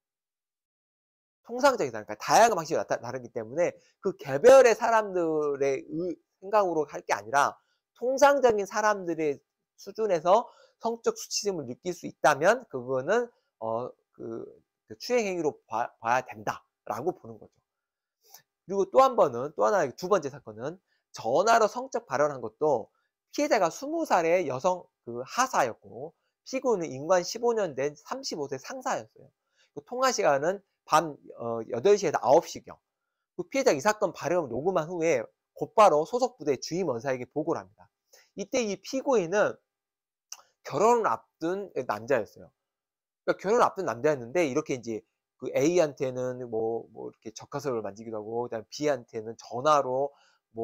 통상적이다. 그러니까 다양한 방식이 다르기 때문에 그 개별의 사람들의 생각으로 할 게 아니라 통상적인 사람들의 수준에서 성적 수치심을 느낄 수 있다면 그거는 어, 그, 그 추행 행위로 봐, 봐야 된다라고 보는 거죠. 그리고 또 한 번은, 또 하나, 두 번째 사건은 전화로 성적 발언한 것도 피해자가 스무 살의 여성 그 하사였고, 피고인은 인관 십오 년 된 삼십오 세 상사였어요. 그 통화 시간은 밤 어, 여덟 시에서 아홉 시경. 그 피해자가 이 사건 발언을 녹음한 후에 곧바로 소속 부대 주임 원사에게 보고를 합니다. 이때 이 피고인은 결혼을 앞둔 남자였어요. 그러니까 결혼을 앞둔 남자였는데, 이렇게 이제 그 A한테는 뭐, 뭐 이렇게 젖가슴을 만지기도 하고, 그다음 B한테는 전화로 뭐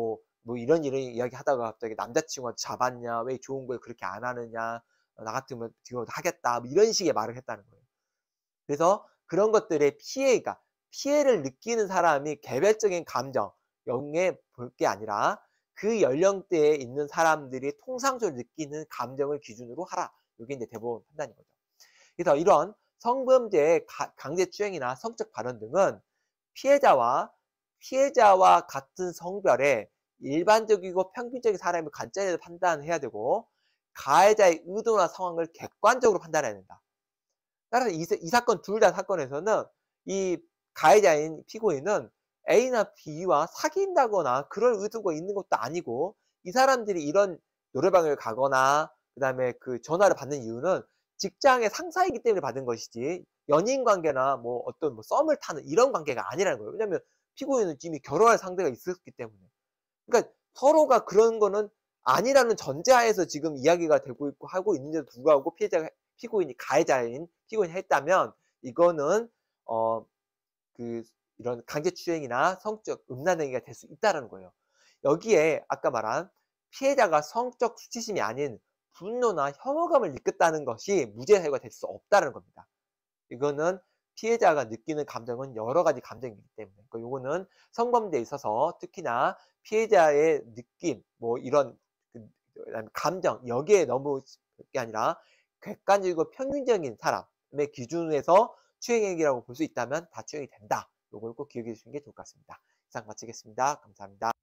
뭐 이런 이런 이야기 하다가 갑자기 남자친구가 잡았냐, 왜 좋은 걸 그렇게 안 하느냐, 어, 나 같으면 지금 하겠다, 뭐 이런 식의 말을 했다는 거예요. 그래서 그런 것들의 피해가, 피해를 느끼는 사람이 개별적인 감정, 영에 볼 게 아니라 그 연령대에 있는 사람들이 통상적으로 느끼는 감정을 기준으로 하라. 이게 이제 대법원 판단인 거죠. 그래서 이런 성범죄의 강제추행이나 성적 발언 등은 피해자와 피해자와 같은 성별의 일반적이고 평균적인 사람의 관점에서 판단해야 되고, 가해자의 의도나 상황을 객관적으로 판단해야 된다. 따라서 이, 이 사건 둘 다 사건에서는 이 가해자인 피고인은 A나 B와 사귄다거나 그럴 의도가 있는 것도 아니고, 이 사람들이 이런 노래방을 가거나 그 다음에 그 전화를 받는 이유는 직장의 상사이기 때문에 받은 것이지 연인 관계나 뭐 어떤 뭐 썸을 타는 이런 관계가 아니라는 거예요. 왜냐하면 피고인은 이미 결혼할 상대가 있었기 때문에. 그러니까 서로가 그런 거는 아니라는 전제하에서 지금 이야기가 되고 있고 하고 있는데도 불구하고 피해자가, 피고인이 가해자인 피고인이 했다면 이거는 어 그 이런 강제추행이나 성적 음란행위가 될 수 있다는 거예요. 여기에 아까 말한 피해자가 성적 수치심이 아닌 분노나 혐오감을 느꼈다는 것이 무죄 사유가 될 수 없다는 겁니다. 이거는 피해자가 느끼는 감정은 여러 가지 감정이기 때문에, 그러니까 요거는 성범죄에 있어서 특히나 피해자의 느낌, 뭐 이런 그 감정, 여기에 너무 게 아니라 객관적이고 평균적인 사람의 기준에서 추행행위라고 볼 수 있다면 다 추행이 된다. 요걸 꼭 기억해 주시는 게 좋을 것 같습니다. 이상 마치겠습니다. 감사합니다.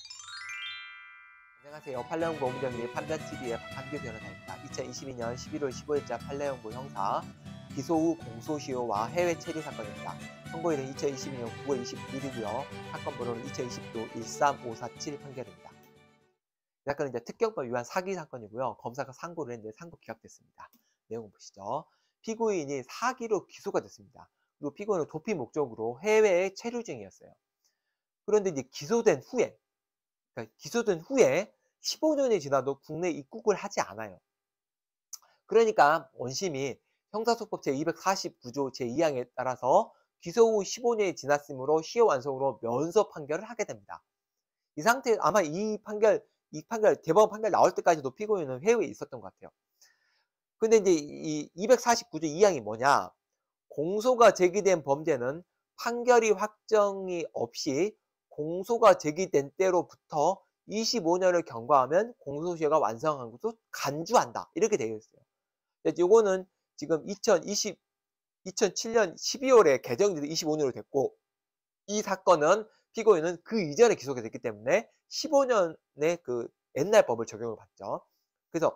안녕하세요. 판례연구 오문정리의 판단티비의 박한규 변호사입니다. 이천이십이 년 십일월 십오일자 판례연구 형사 기소 후 공소시효와 해외 체류 사건입니다. 선고일은 이천이십이 년 구월 이십구일이고요. 사건 번호는 이천이십도 일삼오사칠 판결입니다. 이 사건은 이제 특경법 위반 사기 사건이고요. 검사가 상고를 했는데 상고 기각됐습니다. 내용 보시죠. 피고인이 사기로 기소가 됐습니다. 그리고 피고인은 도피 목적으로 해외에 체류 중이었어요. 그런데 이제 기소된 후에, 그러니까 기소된 후에 십오 년이 지나도 국내 입국을 하지 않아요. 그러니까 원심이 형사소법 제이백사십구조 제이항에 따라서 기소 후 십오 년이 지났으므로 시효 완성으로 면소 판결을 하게 됩니다. 이 상태, 아마 이 판결, 이 판결, 대법원 판결 나올 때까지도 피고인은 해외에 있었던 것 같아요. 근데 이제 이 이백사십구조 이항이 뭐냐? 공소가 제기된 범죄는 판결이 확정이 없이 공소가 제기된 때로부터 이십오 년을 경과하면 공소시효가 완성한 것도 간주한다. 이렇게 되어 있어요. 요거는 지금 이천이십, 이천칠 년 십이월에 개정이 돼서 이십오 년으로 됐고, 이 사건은 피고인은 그 이전에 기소가 됐기 때문에 십오 년의 그 옛날 법을 적용을 받죠. 그래서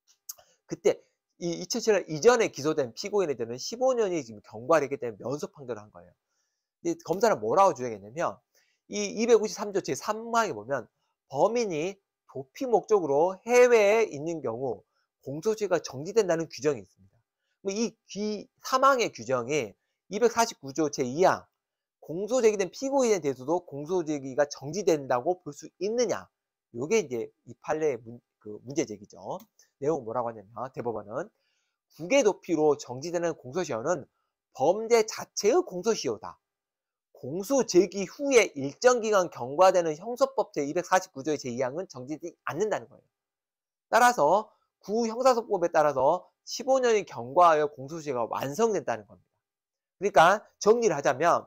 그때 이 이천칠 년 이전에 기소된 피고인에 대한 십오 년이 지금 경과를 했기 때문에 면소 판결을 한 거예요. 근데 검사는 뭐라고 주장했냐면, 이 이백오십삼조 제삼항에 보면 범인이 도피 목적으로 해외에 있는 경우 공소시효가 정지된다는 규정이 있습니다. 이 사망의 규정이 이백사십구조 제이항 공소 제기된 피고인에 대해서도 공소 제기가 정지된다고 볼 수 있느냐? 이게 이제 이 판례의 문, 그 문제 제기죠. 내용 뭐라고 하냐면, 대법원은 국외 도피로 정지되는 공소시효는 범죄 자체의 공소시효다. 공소 제기 후에 일정 기간 경과되는 형사법 제이백사십구조의 제이항은 정지되지 않는다는 거예요. 따라서 구 형사소법에 따라서 십오 년이 경과하여 공소시효가 완성된다는 겁니다. 그러니까 정리를 하자면,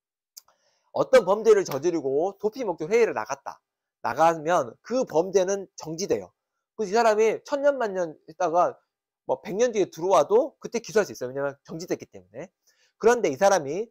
어떤 범죄를 저지르고 도피 목적으로 해외를 나갔다. 나가면 그 범죄는 정지돼요. 그래서 이 사람이 천년 만년 있다가 뭐 백 년 뒤에 들어와도 그때 기소할 수 있어요. 왜냐면 정지됐기 때문에. 그런데 이 사람이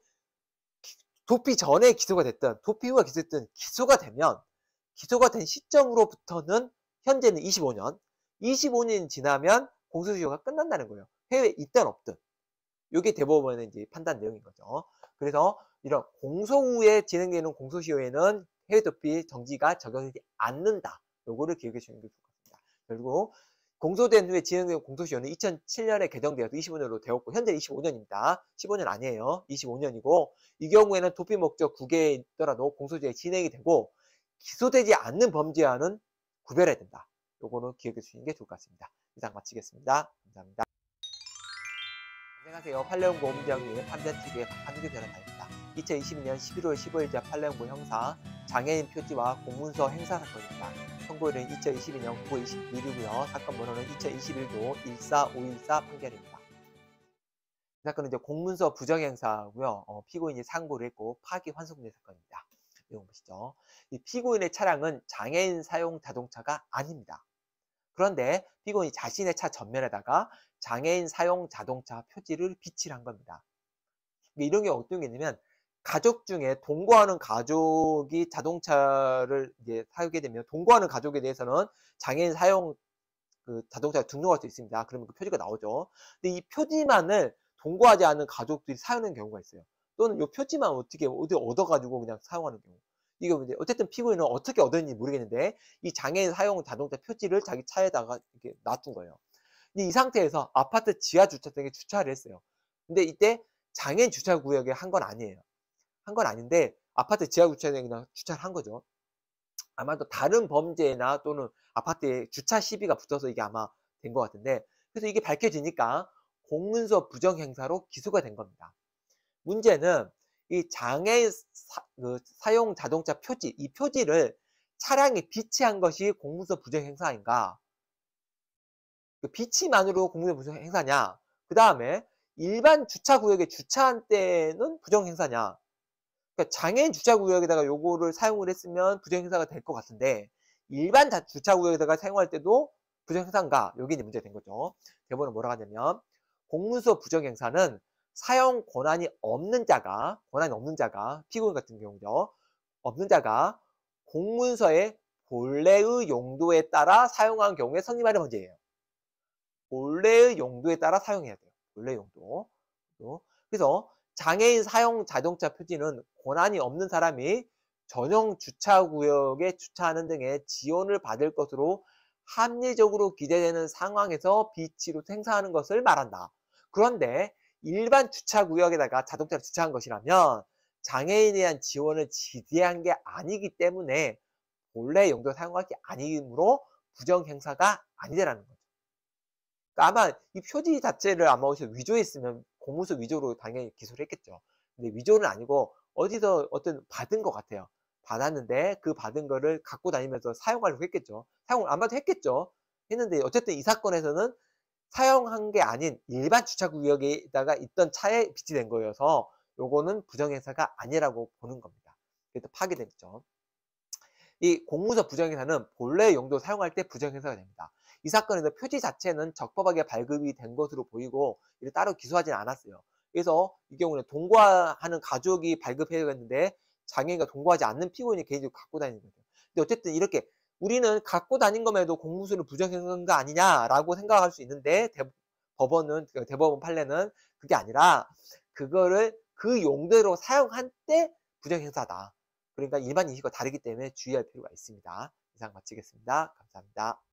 도피 전에 기소가 됐든 도피 후에 기소됐든 기소가 되면, 기소가 된 시점으로부터는 현재는 이십오 년, 이십오 년이 지나면 공소시효가 끝난다는 거예요. 해외에 있든 없든. 이게 대법원의 이제 판단 내용인 거죠. 그래서 이런 공소 후에 진행되는 공소시효에는 해외 도피 정지가 적용되지 않는다. 요거를 기억해 주시는 게 좋을 것 같습니다. 결국 공소된 후에 진행되는 공소시효는 이천칠 년에 개정되어서 이십오 년으로 되었고, 현재 이십오 년입니다. 십오 년 아니에요. 이십오 년이고, 이 경우에는 도피 목적 국외에 있더라도 공소시효가 진행이 되고, 기소되지 않는 범죄와는 구별해야 된다. 요거는 기억해 주시는 게 좋을 것 같습니다. 이상 마치겠습니다. 감사합니다. 안녕하세요. 판례연구 오문정리의 판단티비의 박한규 변호사입니다. 이천이십이 년 십일월 십오일자 판례연구 형사 장애인 표지와 공문서 행사 사건입니다. 선고일은 이천이십이 년 구월 이십일이고요. 사건 번호는 이천이십일 도 일사오일사 판결입니다. 이 사건은 이제 공문서 부정 행사고요. 어, 피고인이 상고를 했고 파기 환송된 사건입니다. 내용 보시죠. 이 피고인의 차량은 장애인 사용 자동차가 아닙니다. 그런데 피고인이 자신의 차 전면에다가 장애인 사용 자동차 표지를 비치를 한 겁니다. 이런 게 어떤 게 있냐면 가족 중에 동거하는 가족이 자동차를 이제 사게 되면 동거하는 가족에 대해서는 장애인 사용 그 자동차가 등록할 수 있습니다. 그러면 그 표지가 나오죠. 근데 이 표지만을 동거하지 않은 가족들이 사용하는 경우가 있어요. 또는 이 표지만 어떻게 어디 얻어가지고 그냥 사용하는 경우. 이거 이제 어쨌든 피고인은 어떻게 얻었는지 모르겠는데 이 장애인 사용 자동차 표지를 자기 차에다가 이렇게 놔둔 거예요. 근데 이 상태에서 아파트 지하 주차장에 주차를 했어요. 근데 이때 장애인 주차 구역에 한 건 아니에요. 한 건 아닌데 아파트 지하 주차장에 그냥 주차를 한 거죠. 아마도 다른 범죄나 또는 아파트에 주차 시비가 붙어서 이게 아마 된 것 같은데, 그래서 이게 밝혀지니까 공문서 부정 행사로 기소가 된 겁니다. 문제는 이 장애인 사, 그 사용 자동차 표지, 이 표지를 차량에 비치한 것이 공문서 부정 행사인가? 그 비치만으로 공문서 부정 행사냐? 그 다음에 일반 주차 구역에 주차한 때는 부정 행사냐? 그러니까 장애인 주차 구역에다가 요거를 사용을 했으면 부정 행사가 될 것 같은데 일반 주차 구역에다가 사용할 때도 부정 행사인가? 여기 이제 문제가 된 거죠. 대법원은 뭐라고 하냐면 공문서 부정 행사는 사용 권한이 없는 자가, 권한이 없는 자가, 피고인 같은 경우죠. 없는 자가 공문서의 본래의 용도에 따라 사용한 경우에 성립하는 문제예요. 본래의 용도에 따라 사용해야 돼요. 본래 용도. 그래서 장애인 사용 자동차 표지는 권한이 없는 사람이 전용 주차구역에 주차하는 등의 지원을 받을 것으로 합리적으로 기대되는 상황에서 비치로 행사하는 것을 말한다. 그런데 일반 주차구역에다가 자동차를 주차한 것이라면 장애인에 대한 지원을 지대한 게 아니기 때문에 본래 용도 사용할 게 아니므로 부정행사가 아니라는 거죠. 그러니까 아마 이 표지 자체를 아마 어디서 위조했으면 공문서 위조로 당연히 기소를 했겠죠. 근데 위조는 아니고 어디서 어떤 받은 것 같아요. 받았는데 그 받은 거를 갖고 다니면서 사용하려고 했겠죠. 사용을 아마도 했겠죠. 했는데 어쨌든 이 사건에서는 사용한 게 아닌 일반 주차구역에다가 있던 차에 비치된 거여서 요거는 부정행사가 아니라고 보는 겁니다. 그래서 파기됐죠. 이 공문서 부정행사는 본래 용도 사용할 때 부정행사가 됩니다. 이 사건에서 표지 자체는 적법하게 발급이 된 것으로 보이고 이를 따로 기소하지는 않았어요. 그래서 이 경우는 동거하는 가족이 발급해야겠는데 장애인과 동거하지 않는 피고인이 개인적으로 갖고 다니는 거죠. 근데 어쨌든 이렇게 우리는 갖고 다닌 것에도 공문서를 부정행사한 거 아니냐라고 생각할 수 있는데 대, 법원은 대법원 판례는 그게 아니라 그거를 그 용도로 사용한 때 부정행사다. 그러니까 일반 인식과 다르기 때문에 주의할 필요가 있습니다. 이상 마치겠습니다. 감사합니다.